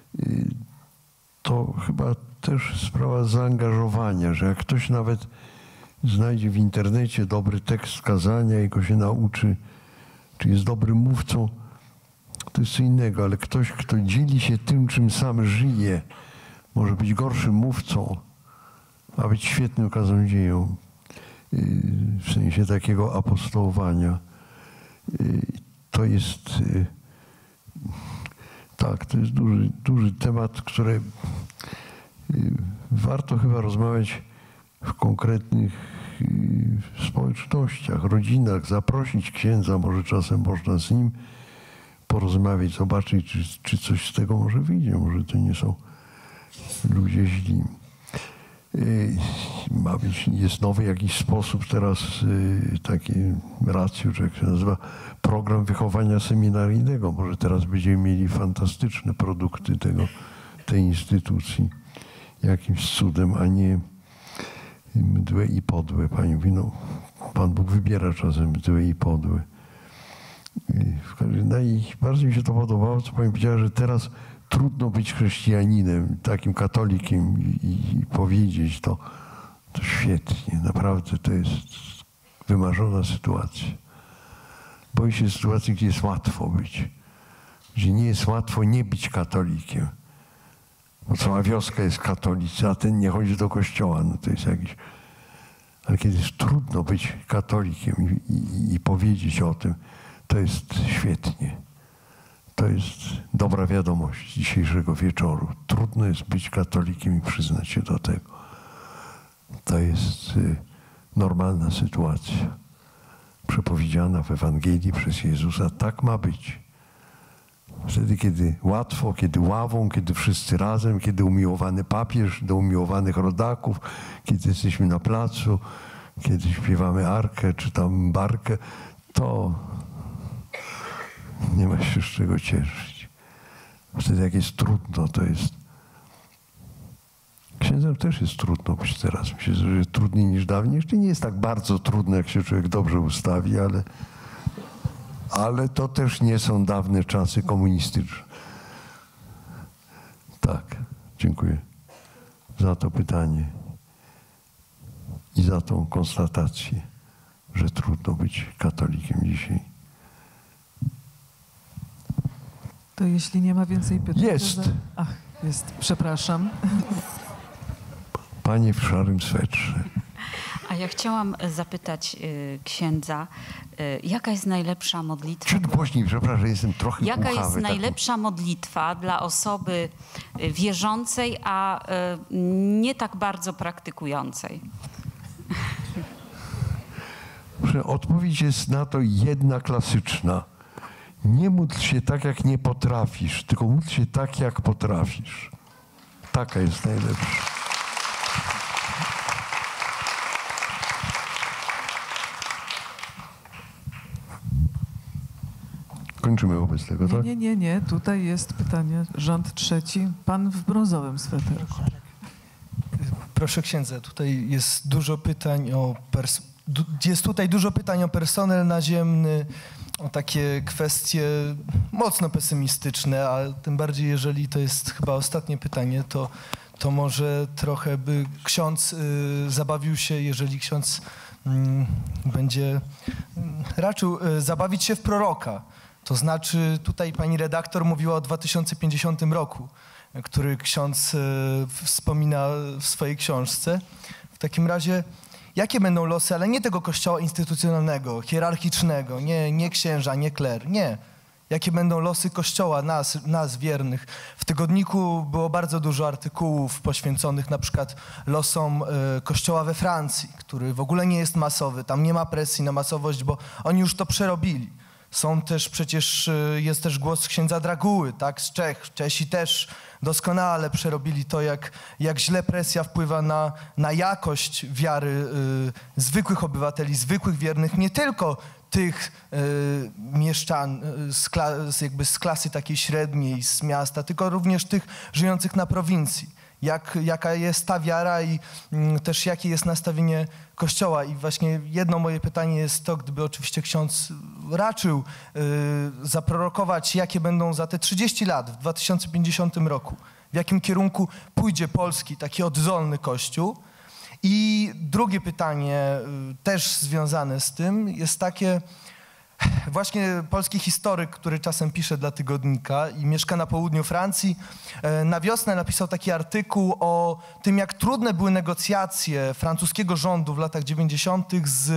to chyba też sprawa zaangażowania, że jak ktoś nawet znajdzie w internecie dobry tekst kazania i go się nauczy, czy jest dobrym mówcą, to jest co innego, ale ktoś, kto dzieli się tym, czym sam żyje, może być gorszym mówcą, a być świetnym kaznodzieją, w sensie takiego apostołowania. To jest... Tak, to jest duży, duży temat, który warto chyba rozmawiać w konkretnych społecznościach, rodzinach, zaprosić księdza, może czasem można z nim porozmawiać, zobaczyć, czy, czy coś z tego może wyjdzie, może to nie są ludzie źli. Ma być, jest nowy jakiś sposób teraz, taki racjo, czy jak się nazywa, program wychowania seminaryjnego. Może teraz będziemy mieli fantastyczne produkty tego, tej instytucji jakimś cudem, a nie mdłe i podłe. Pani mówi, no, Pan Bóg wybiera czasem mdłe i podłe. Najbardziej mi się to podobało, co Pani powiedziała, że teraz trudno być chrześcijaninem, takim katolikiem i, i powiedzieć to, to świetnie. Naprawdę to jest wymarzona sytuacja. Boję się sytuacji, gdzie jest łatwo być. Gdzie nie jest łatwo nie być katolikiem. Bo cała wioska jest katolicy, a ten nie chodzi do kościoła. No to jest jakiś... Ale kiedy jest trudno być katolikiem i, i, i powiedzieć o tym, to jest świetnie. To jest dobra wiadomość dzisiejszego wieczoru. Trudno jest być katolikiem i przyznać się do tego. To jest y, normalna sytuacja. Przepowiedziana w Ewangelii przez Jezusa. Tak ma być. Wtedy, kiedy łatwo, kiedy ławą, kiedy wszyscy razem, kiedy umiłowany papież do umiłowanych rodaków, kiedy jesteśmy na placu, kiedy śpiewamy arkę czy tam barkę, to nie ma się z czego cieszyć. Wtedy jak jest trudno, to jest... Księdzem też jest trudno być teraz. Myślę, że trudniej niż dawniej. Jeszcze nie jest tak bardzo trudno, jak się człowiek dobrze ustawi, ale, ale to też nie są dawne czasy komunistyczne. Tak, dziękuję za to pytanie i za tą konstatację, że trudno być katolikiem dzisiaj. To jeśli nie ma więcej pytań... Jest. To za... Ach, jest. Przepraszam. Panie w szarym swetrze. A ja chciałam zapytać y, księdza, y, jaka jest najlepsza modlitwa? Ciut głośniej, przepraszam, jestem trochę Jaka puchawy, jest tak. najlepsza modlitwa dla osoby wierzącej, a y, nie tak bardzo praktykującej? Odpowiedź jest na to jedna klasyczna. Nie módl się tak, jak nie potrafisz, tylko módl się tak, jak potrafisz. Taka jest najlepsza. Kończymy wobec tego, tak? Nie, nie, nie. Tutaj jest pytanie. Rząd trzeci. Pan w brązowym sweterku. Proszę księdza, tutaj jest dużo pytań o pers- jest tutaj dużo pytań o personel naziemny, o takie kwestie mocno pesymistyczne, a tym bardziej jeżeli to jest chyba ostatnie pytanie, to, to może trochę by ksiądz y, zabawił się, jeżeli ksiądz y, będzie y, raczył y, zabawić się w proroka. To znaczy tutaj pani redaktor mówiła o dwa tysiące pięćdziesiątym roku, który ksiądz y, wspomina w swojej książce. W takim razie jakie będą losy, ale nie tego kościoła instytucjonalnego, hierarchicznego, nie, nie księża, nie kler, nie. Jakie będą losy kościoła, nas, nas wiernych. W tygodniku było bardzo dużo artykułów poświęconych na przykład losom y, kościoła we Francji, który w ogóle nie jest masowy, tam nie ma presji na masowość, bo oni już to przerobili. Są też przecież, jest też głos księdza Draguły, tak, z Czech. Czesi też doskonale przerobili to, jak, jak źle presja wpływa na, na jakość wiary y, zwykłych obywateli, zwykłych wiernych, nie tylko tych y, mieszczan y, z, kla, z, jakby z klasy takiej średniej, z miasta, tylko również tych żyjących na prowincji. Jak, jaka jest ta wiara i y, też jakie jest nastawienie Kościoła. I właśnie jedno moje pytanie jest to, gdyby oczywiście ksiądz raczył y, zaprorokować, jakie będą za te trzydzieści lat, w dwa tysiące pięćdziesiątym roku, w jakim kierunku pójdzie polski taki oddolny Kościół. I drugie pytanie, y, też związane z tym, jest takie, właśnie polski historyk, który czasem pisze dla tygodnika i mieszka na południu Francji, na wiosnę napisał taki artykuł o tym, jak trudne były negocjacje francuskiego rządu w latach dziewięćdziesiątych z,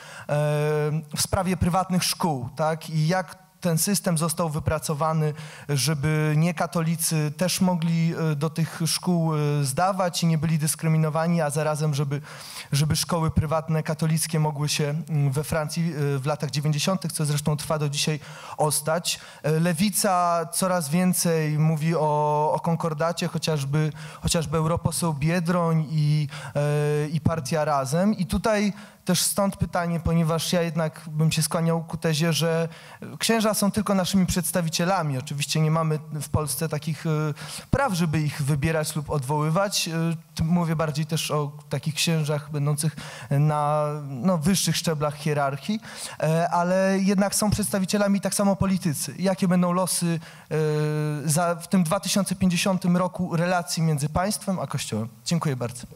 w sprawie prywatnych szkół, tak? I jak ten system został wypracowany, żeby niekatolicy też mogli do tych szkół zdawać i nie byli dyskryminowani, a zarazem, żeby, żeby szkoły prywatne katolickie mogły się we Francji w latach dziewięćdziesiątych, co zresztą trwa do dzisiaj, ostać. Lewica coraz więcej mówi o, o konkordacie, chociażby, chociażby europoseł Biedroń i, i Partia Razem. I tutaj też stąd pytanie, ponieważ ja jednak bym się skłaniał ku tezie, że księża są tylko naszymi przedstawicielami. Oczywiście nie mamy w Polsce takich praw, żeby ich wybierać lub odwoływać. Mówię bardziej też o takich księżach będących na no, wyższych szczeblach hierarchii, ale jednak są przedstawicielami tak samo politycy. Jakie będą losy za, w tym dwa tysiące pięćdziesiątym roku relacji między państwem a Kościołem? Dziękuję bardzo.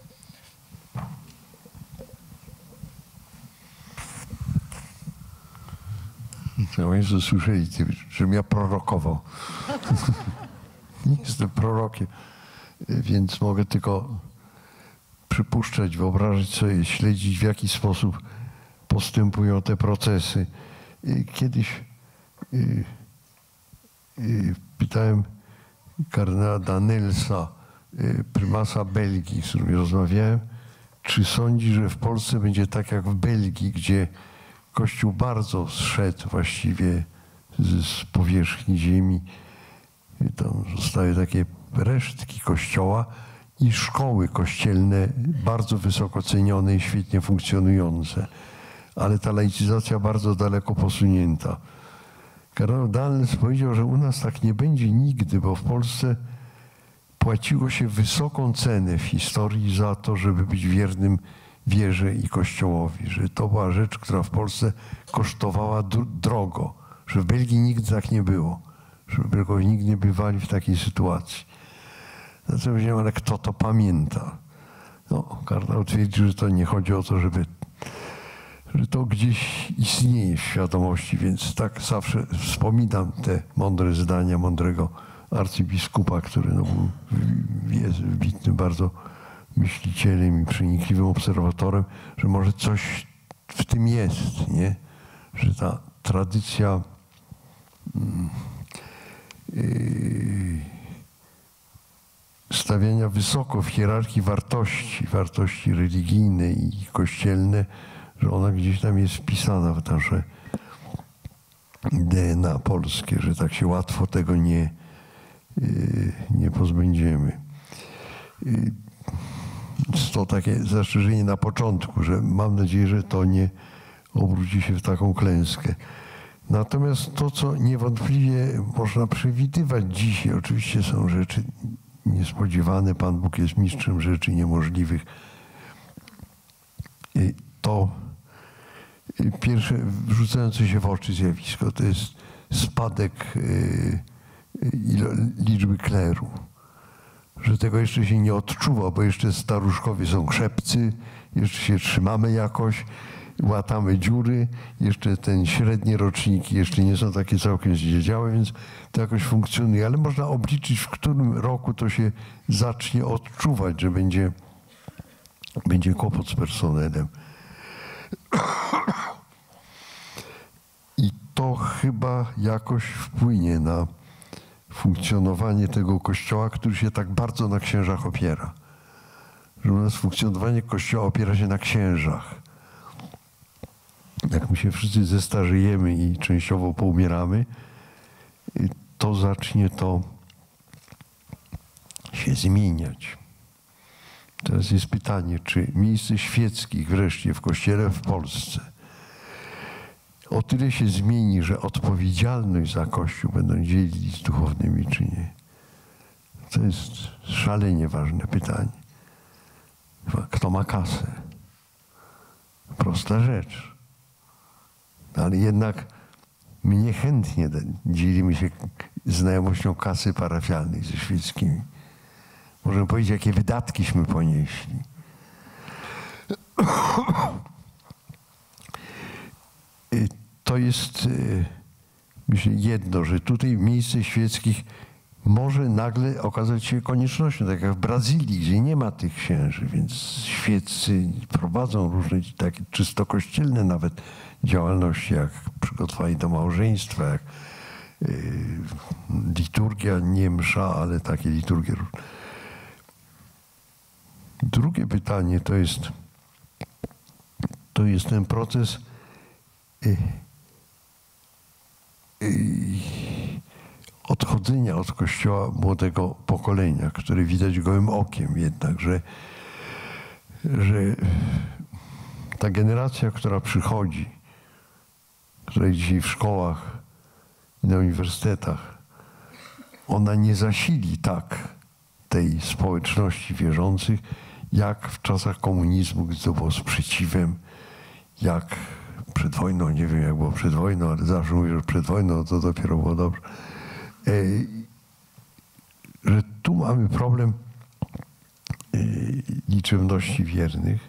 Państwo słyszeli, żebym ja prorokował. Nie jestem prorokiem, więc mogę tylko przypuszczać, wyobrażać sobie, śledzić, w jaki sposób postępują te procesy. Kiedyś pytałem kardynała Danelsa, prymasa Belgii, z którym rozmawiałem, czy sądzi, że w Polsce będzie tak jak w Belgii, gdzie Kościół bardzo zszedł właściwie z, z powierzchni ziemi. I tam zostały takie resztki kościoła i szkoły kościelne bardzo wysoko cenione i świetnie funkcjonujące. Ale ta laicyzacja bardzo daleko posunięta. Kardynał Danels powiedział, że u nas tak nie będzie nigdy, bo w Polsce płaciło się wysoką cenę w historii za to, żeby być wiernym wierze i Kościołowi, że to była rzecz, która w Polsce kosztowała drogo, że w Belgii nigdy tak nie było, że Belgowie nigdy nie bywali w takiej sytuacji. Dlatego powiedziałem, ale kto to pamięta? No, kardynał twierdzi, że to nie chodzi o to, żeby, że to gdzieś istnieje w świadomości, więc tak zawsze wspominam te mądre zdania mądrego arcybiskupa, który no, był, jest wybitnym bardzo myślicielem i przenikliwym obserwatorem, że może coś w tym jest, nie? Że ta tradycja yy, stawiania wysoko w hierarchii wartości, wartości religijne i kościelne, że ona gdzieś tam jest wpisana w nasze D N A polskie, że tak się łatwo tego nie, yy, nie pozbędziemy. Yy, to takie zastrzeżenie na początku, że mam nadzieję, że to nie obróci się w taką klęskę. Natomiast to, co niewątpliwie można przewidywać dzisiaj, oczywiście są rzeczy niespodziewane, Pan Bóg jest mistrzem rzeczy niemożliwych, to pierwsze rzucające się w oczy zjawisko to jest spadek liczby kleru. Że tego jeszcze się nie odczuwa, bo jeszcze staruszkowie są krzepcy, jeszcze się trzymamy jakoś, łatamy dziury, jeszcze ten średnie roczniki jeszcze nie są takie całkiem zdziedziałe, więc to jakoś funkcjonuje, ale można obliczyć, w którym roku to się zacznie odczuwać, że będzie, będzie kłopot z personelem. I to chyba jakoś wpłynie na funkcjonowanie tego kościoła, który się tak bardzo na księżach opiera. Że u nas funkcjonowanie kościoła opiera się na księżach. Jak my się wszyscy zestarzejemy i częściowo poumieramy, to zacznie to się zmieniać. Teraz jest pytanie, czy miejsce świeckich wreszcie w kościele w Polsce o tyle się zmieni, że odpowiedzialność za Kościół będą dzielić z duchownymi, czy nie? To jest szalenie ważne pytanie. Kto ma kasę? Prosta rzecz. Ale jednak my niechętnie dzielimy się znajomością kasy parafialnej ze świeckimi. Możemy powiedzieć, jakie wydatkiśmy ponieśli. To jest, myślę, jedno, że tutaj w miejsce świeckich może nagle okazać się koniecznością, tak jak w Brazylii, gdzie nie ma tych księży, więc świeccy prowadzą różne takie czysto kościelne nawet działalności, jak przygotowanie do małżeństwa, jak y, liturgia, nie msza, ale takie liturgie. Drugie pytanie to jest, to jest ten proces y, y, odchodzenia od Kościoła młodego pokolenia, które widać gołym okiem jednak, że, że ta generacja, która przychodzi, która jest dzisiaj w szkołach i na uniwersytetach, ona nie zasili tak tej społeczności wierzących, jak w czasach komunizmu, gdy to było sprzeciwem, jak przed wojną, nie wiem jak było przed wojną, ale zawsze mówię, że przed wojną to dopiero było dobrze. Że tu mamy problem liczebności wiernych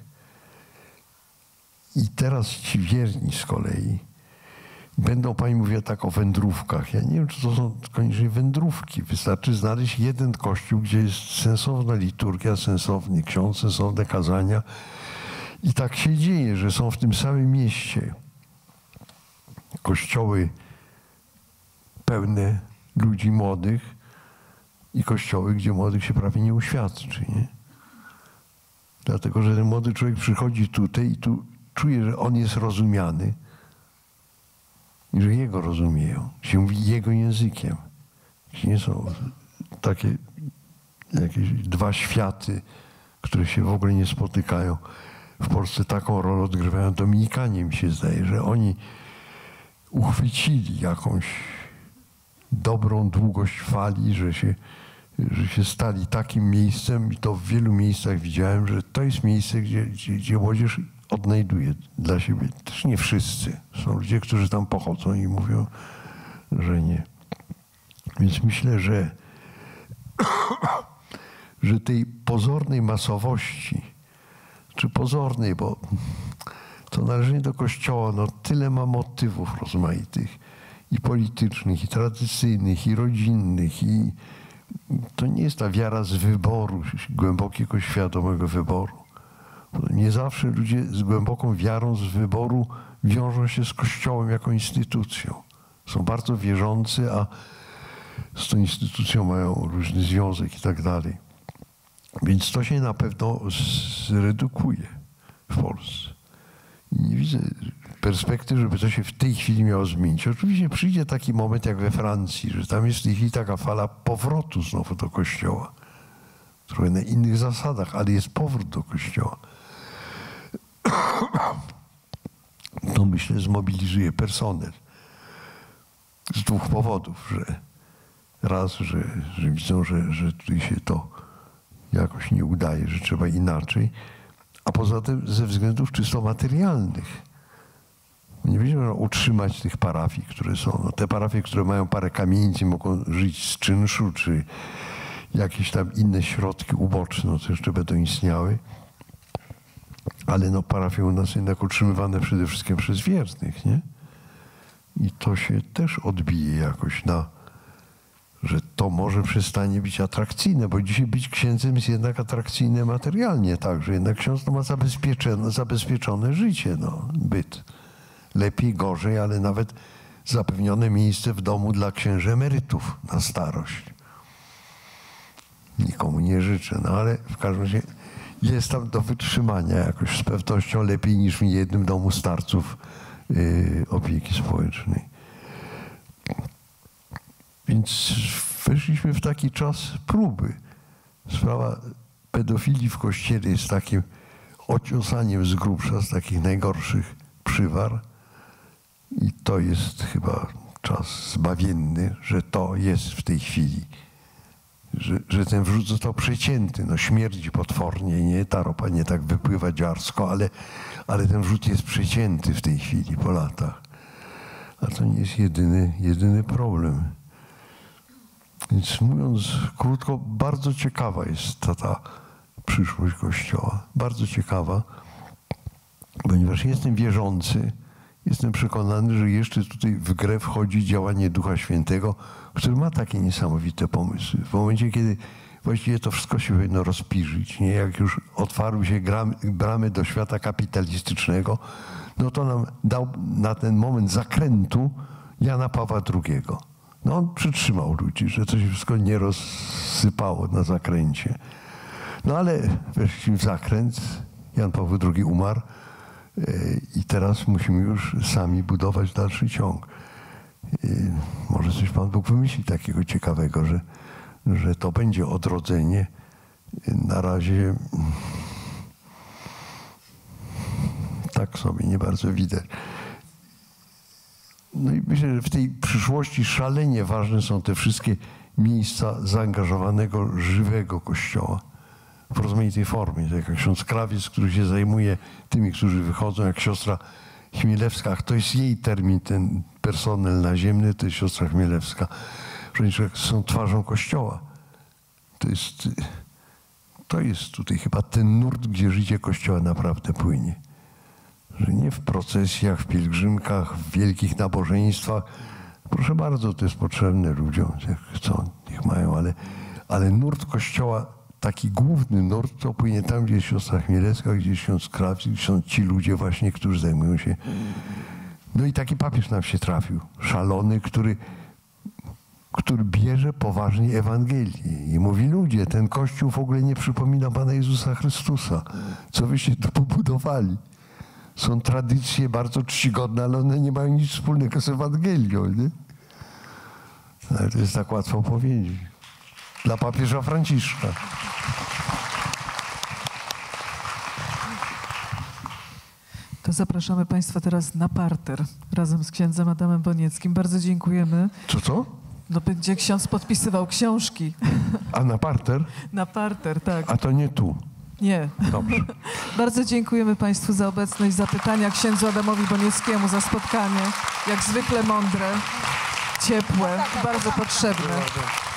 i teraz ci wierni z kolei będą, pani mówiła tak o wędrówkach. Ja nie wiem, czy to są koniecznie wędrówki. Wystarczy znaleźć jeden kościół, gdzie jest sensowna liturgia, sensowny ksiądz, sensowne kazania i tak się dzieje, że są w tym samym mieście kościoły pełne ludzi młodych i kościoły, gdzie młodych się prawie nie uświadczy. Nie? Dlatego, że ten młody człowiek przychodzi tutaj i tu czuje, że on jest rozumiany i że jego rozumieją. Się mówi jego językiem. Nie są takie jakieś dwa światy, które się w ogóle nie spotykają. W Polsce taką rolę odgrywają Dominikanie, mi się zdaje, że oni uchwycili jakąś dobrą długość fali, że się, że się stali takim miejscem i to w wielu miejscach widziałem, że to jest miejsce, gdzie, gdzie, gdzie młodzież odnajduje dla siebie. Też nie wszyscy. Są ludzie, którzy tam pochodzą i mówią, że nie. Więc myślę, że, że tej pozornej masowości, czy pozornej, bo to należenie do Kościoła, no tyle ma motywów rozmaitych, i politycznych, i tradycyjnych, i rodzinnych, i to nie jest ta wiara z wyboru, głębokiego, świadomego wyboru. Nie zawsze ludzie z głęboką wiarą z wyboru wiążą się z Kościołem jako instytucją. Są bardzo wierzący, a z tą instytucją mają różny związek i tak dalej. Więc to się na pewno zredukuje w Polsce. I nie widzę perspektyw, żeby to się w tej chwili miało zmienić. Oczywiście przyjdzie taki moment jak we Francji, że tam jest w tej chwili taka fala powrotu znowu do Kościoła. Trochę na innych zasadach, ale jest powrót do Kościoła. To myślę zmobilizuje personel. Z dwóch powodów, że raz, że, że widzą, że, że tutaj się to jakoś nie udaje, że trzeba inaczej, a poza tym ze względów czysto materialnych. Nie będzie można utrzymać tych parafii, które są. No, te parafie, które mają parę kamienic, mogą żyć z czynszu, czy jakieś tam inne środki uboczne, no, to jeszcze będą istniały. Ale no, parafie u nas jednak utrzymywane przede wszystkim przez wiernych, nie? I to się też odbije jakoś na, że to może przestanie być atrakcyjne, bo dzisiaj być księdzem jest jednak atrakcyjne materialnie, tak, że jednak ksiądz to ma zabezpieczone, zabezpieczone życie, no, byt. Lepiej, gorzej, ale nawet zapewnione miejsce w domu dla księży emerytów na starość. Nikomu nie życzę, no ale w każdym razie jest tam do wytrzymania jakoś z pewnością lepiej niż w jednym domu starców yy, opieki społecznej. Więc weszliśmy w taki czas próby. Sprawa pedofilii w Kościele jest takim ociosaniem z grubsza, z takich najgorszych przywar. I to jest chyba czas zbawienny, że to jest w tej chwili. Że, że ten wrzód został przecięty. No śmierdzi potwornie, nie? Ta ropa nie tak wypływa dziarsko, ale, ale ten wrzód jest przecięty w tej chwili, po latach. A to nie jest jedyny, jedyny problem. Więc mówiąc krótko, bardzo ciekawa jest ta, ta przyszłość Kościoła. Bardzo ciekawa, ponieważ jestem wierzący, jestem przekonany, że jeszcze tutaj w grę wchodzi działanie Ducha Świętego, który ma takie niesamowite pomysły. W momencie, kiedy właściwie to wszystko się powinno rozpirzyć, nie? Jak już otwarły się bramy do świata kapitalistycznego, no to nam dał na ten moment zakrętu Jana Pawła drugiego. No on przytrzymał ludzi, że to się wszystko nie rozsypało na zakręcie. No ale weszliśmy w zakręt, Jan Paweł drugi umarł i teraz musimy już sami budować dalszy ciąg. Może coś Pan Bóg wymyśli takiego ciekawego, że, że to będzie odrodzenie. Na razie tak sobie nie bardzo widać. No i myślę, że w tej przyszłości szalenie ważne są te wszystkie miejsca zaangażowanego, żywego Kościoła w rozmaitej formie. Tak jak ksiądz Krawiec, który się zajmuje tymi, którzy wychodzą, jak siostra Chmielewska. To jest jej termin, ten personel naziemny, to jest siostra Chmielewska. Przecież są twarzą Kościoła. To jest, to jest tutaj chyba ten nurt, gdzie życie Kościoła naprawdę płynie. Że nie w procesjach, w pielgrzymkach, w wielkich nabożeństwach. Proszę bardzo, to jest potrzebne ludziom, jak chcą, niech mają, ale, ale nurt Kościoła, taki główny nurt, to płynie tam, gdzie jest siostra Chmielewska, gdzie jest ksiądz Krawiec, gdzie są ci ludzie właśnie, którzy zajmują się. No i taki papież nam się trafił, szalony, który, który bierze poważnie Ewangelię i mówi: ludzie, ten Kościół w ogóle nie przypomina Pana Jezusa Chrystusa. Co wyście tu pobudowali? Są tradycje bardzo czcigodne, ale one nie mają nic wspólnego z Ewangelią, nie? Ale to jest tak łatwo powiedzieć. Dla papieża Franciszka. To zapraszamy Państwa teraz na parter razem z księdzem Adamem Bonieckim. Bardzo dziękujemy. Co, co? No będzie ksiądz podpisywał książki. A na parter? Na parter, tak. A to nie tu. Nie. Dobrze. Bardzo dziękujemy Państwu za obecność, za pytania, księdzu Adamowi Bonieckiemu za spotkanie. Jak zwykle mądre, ciepłe, bardzo potrzebne.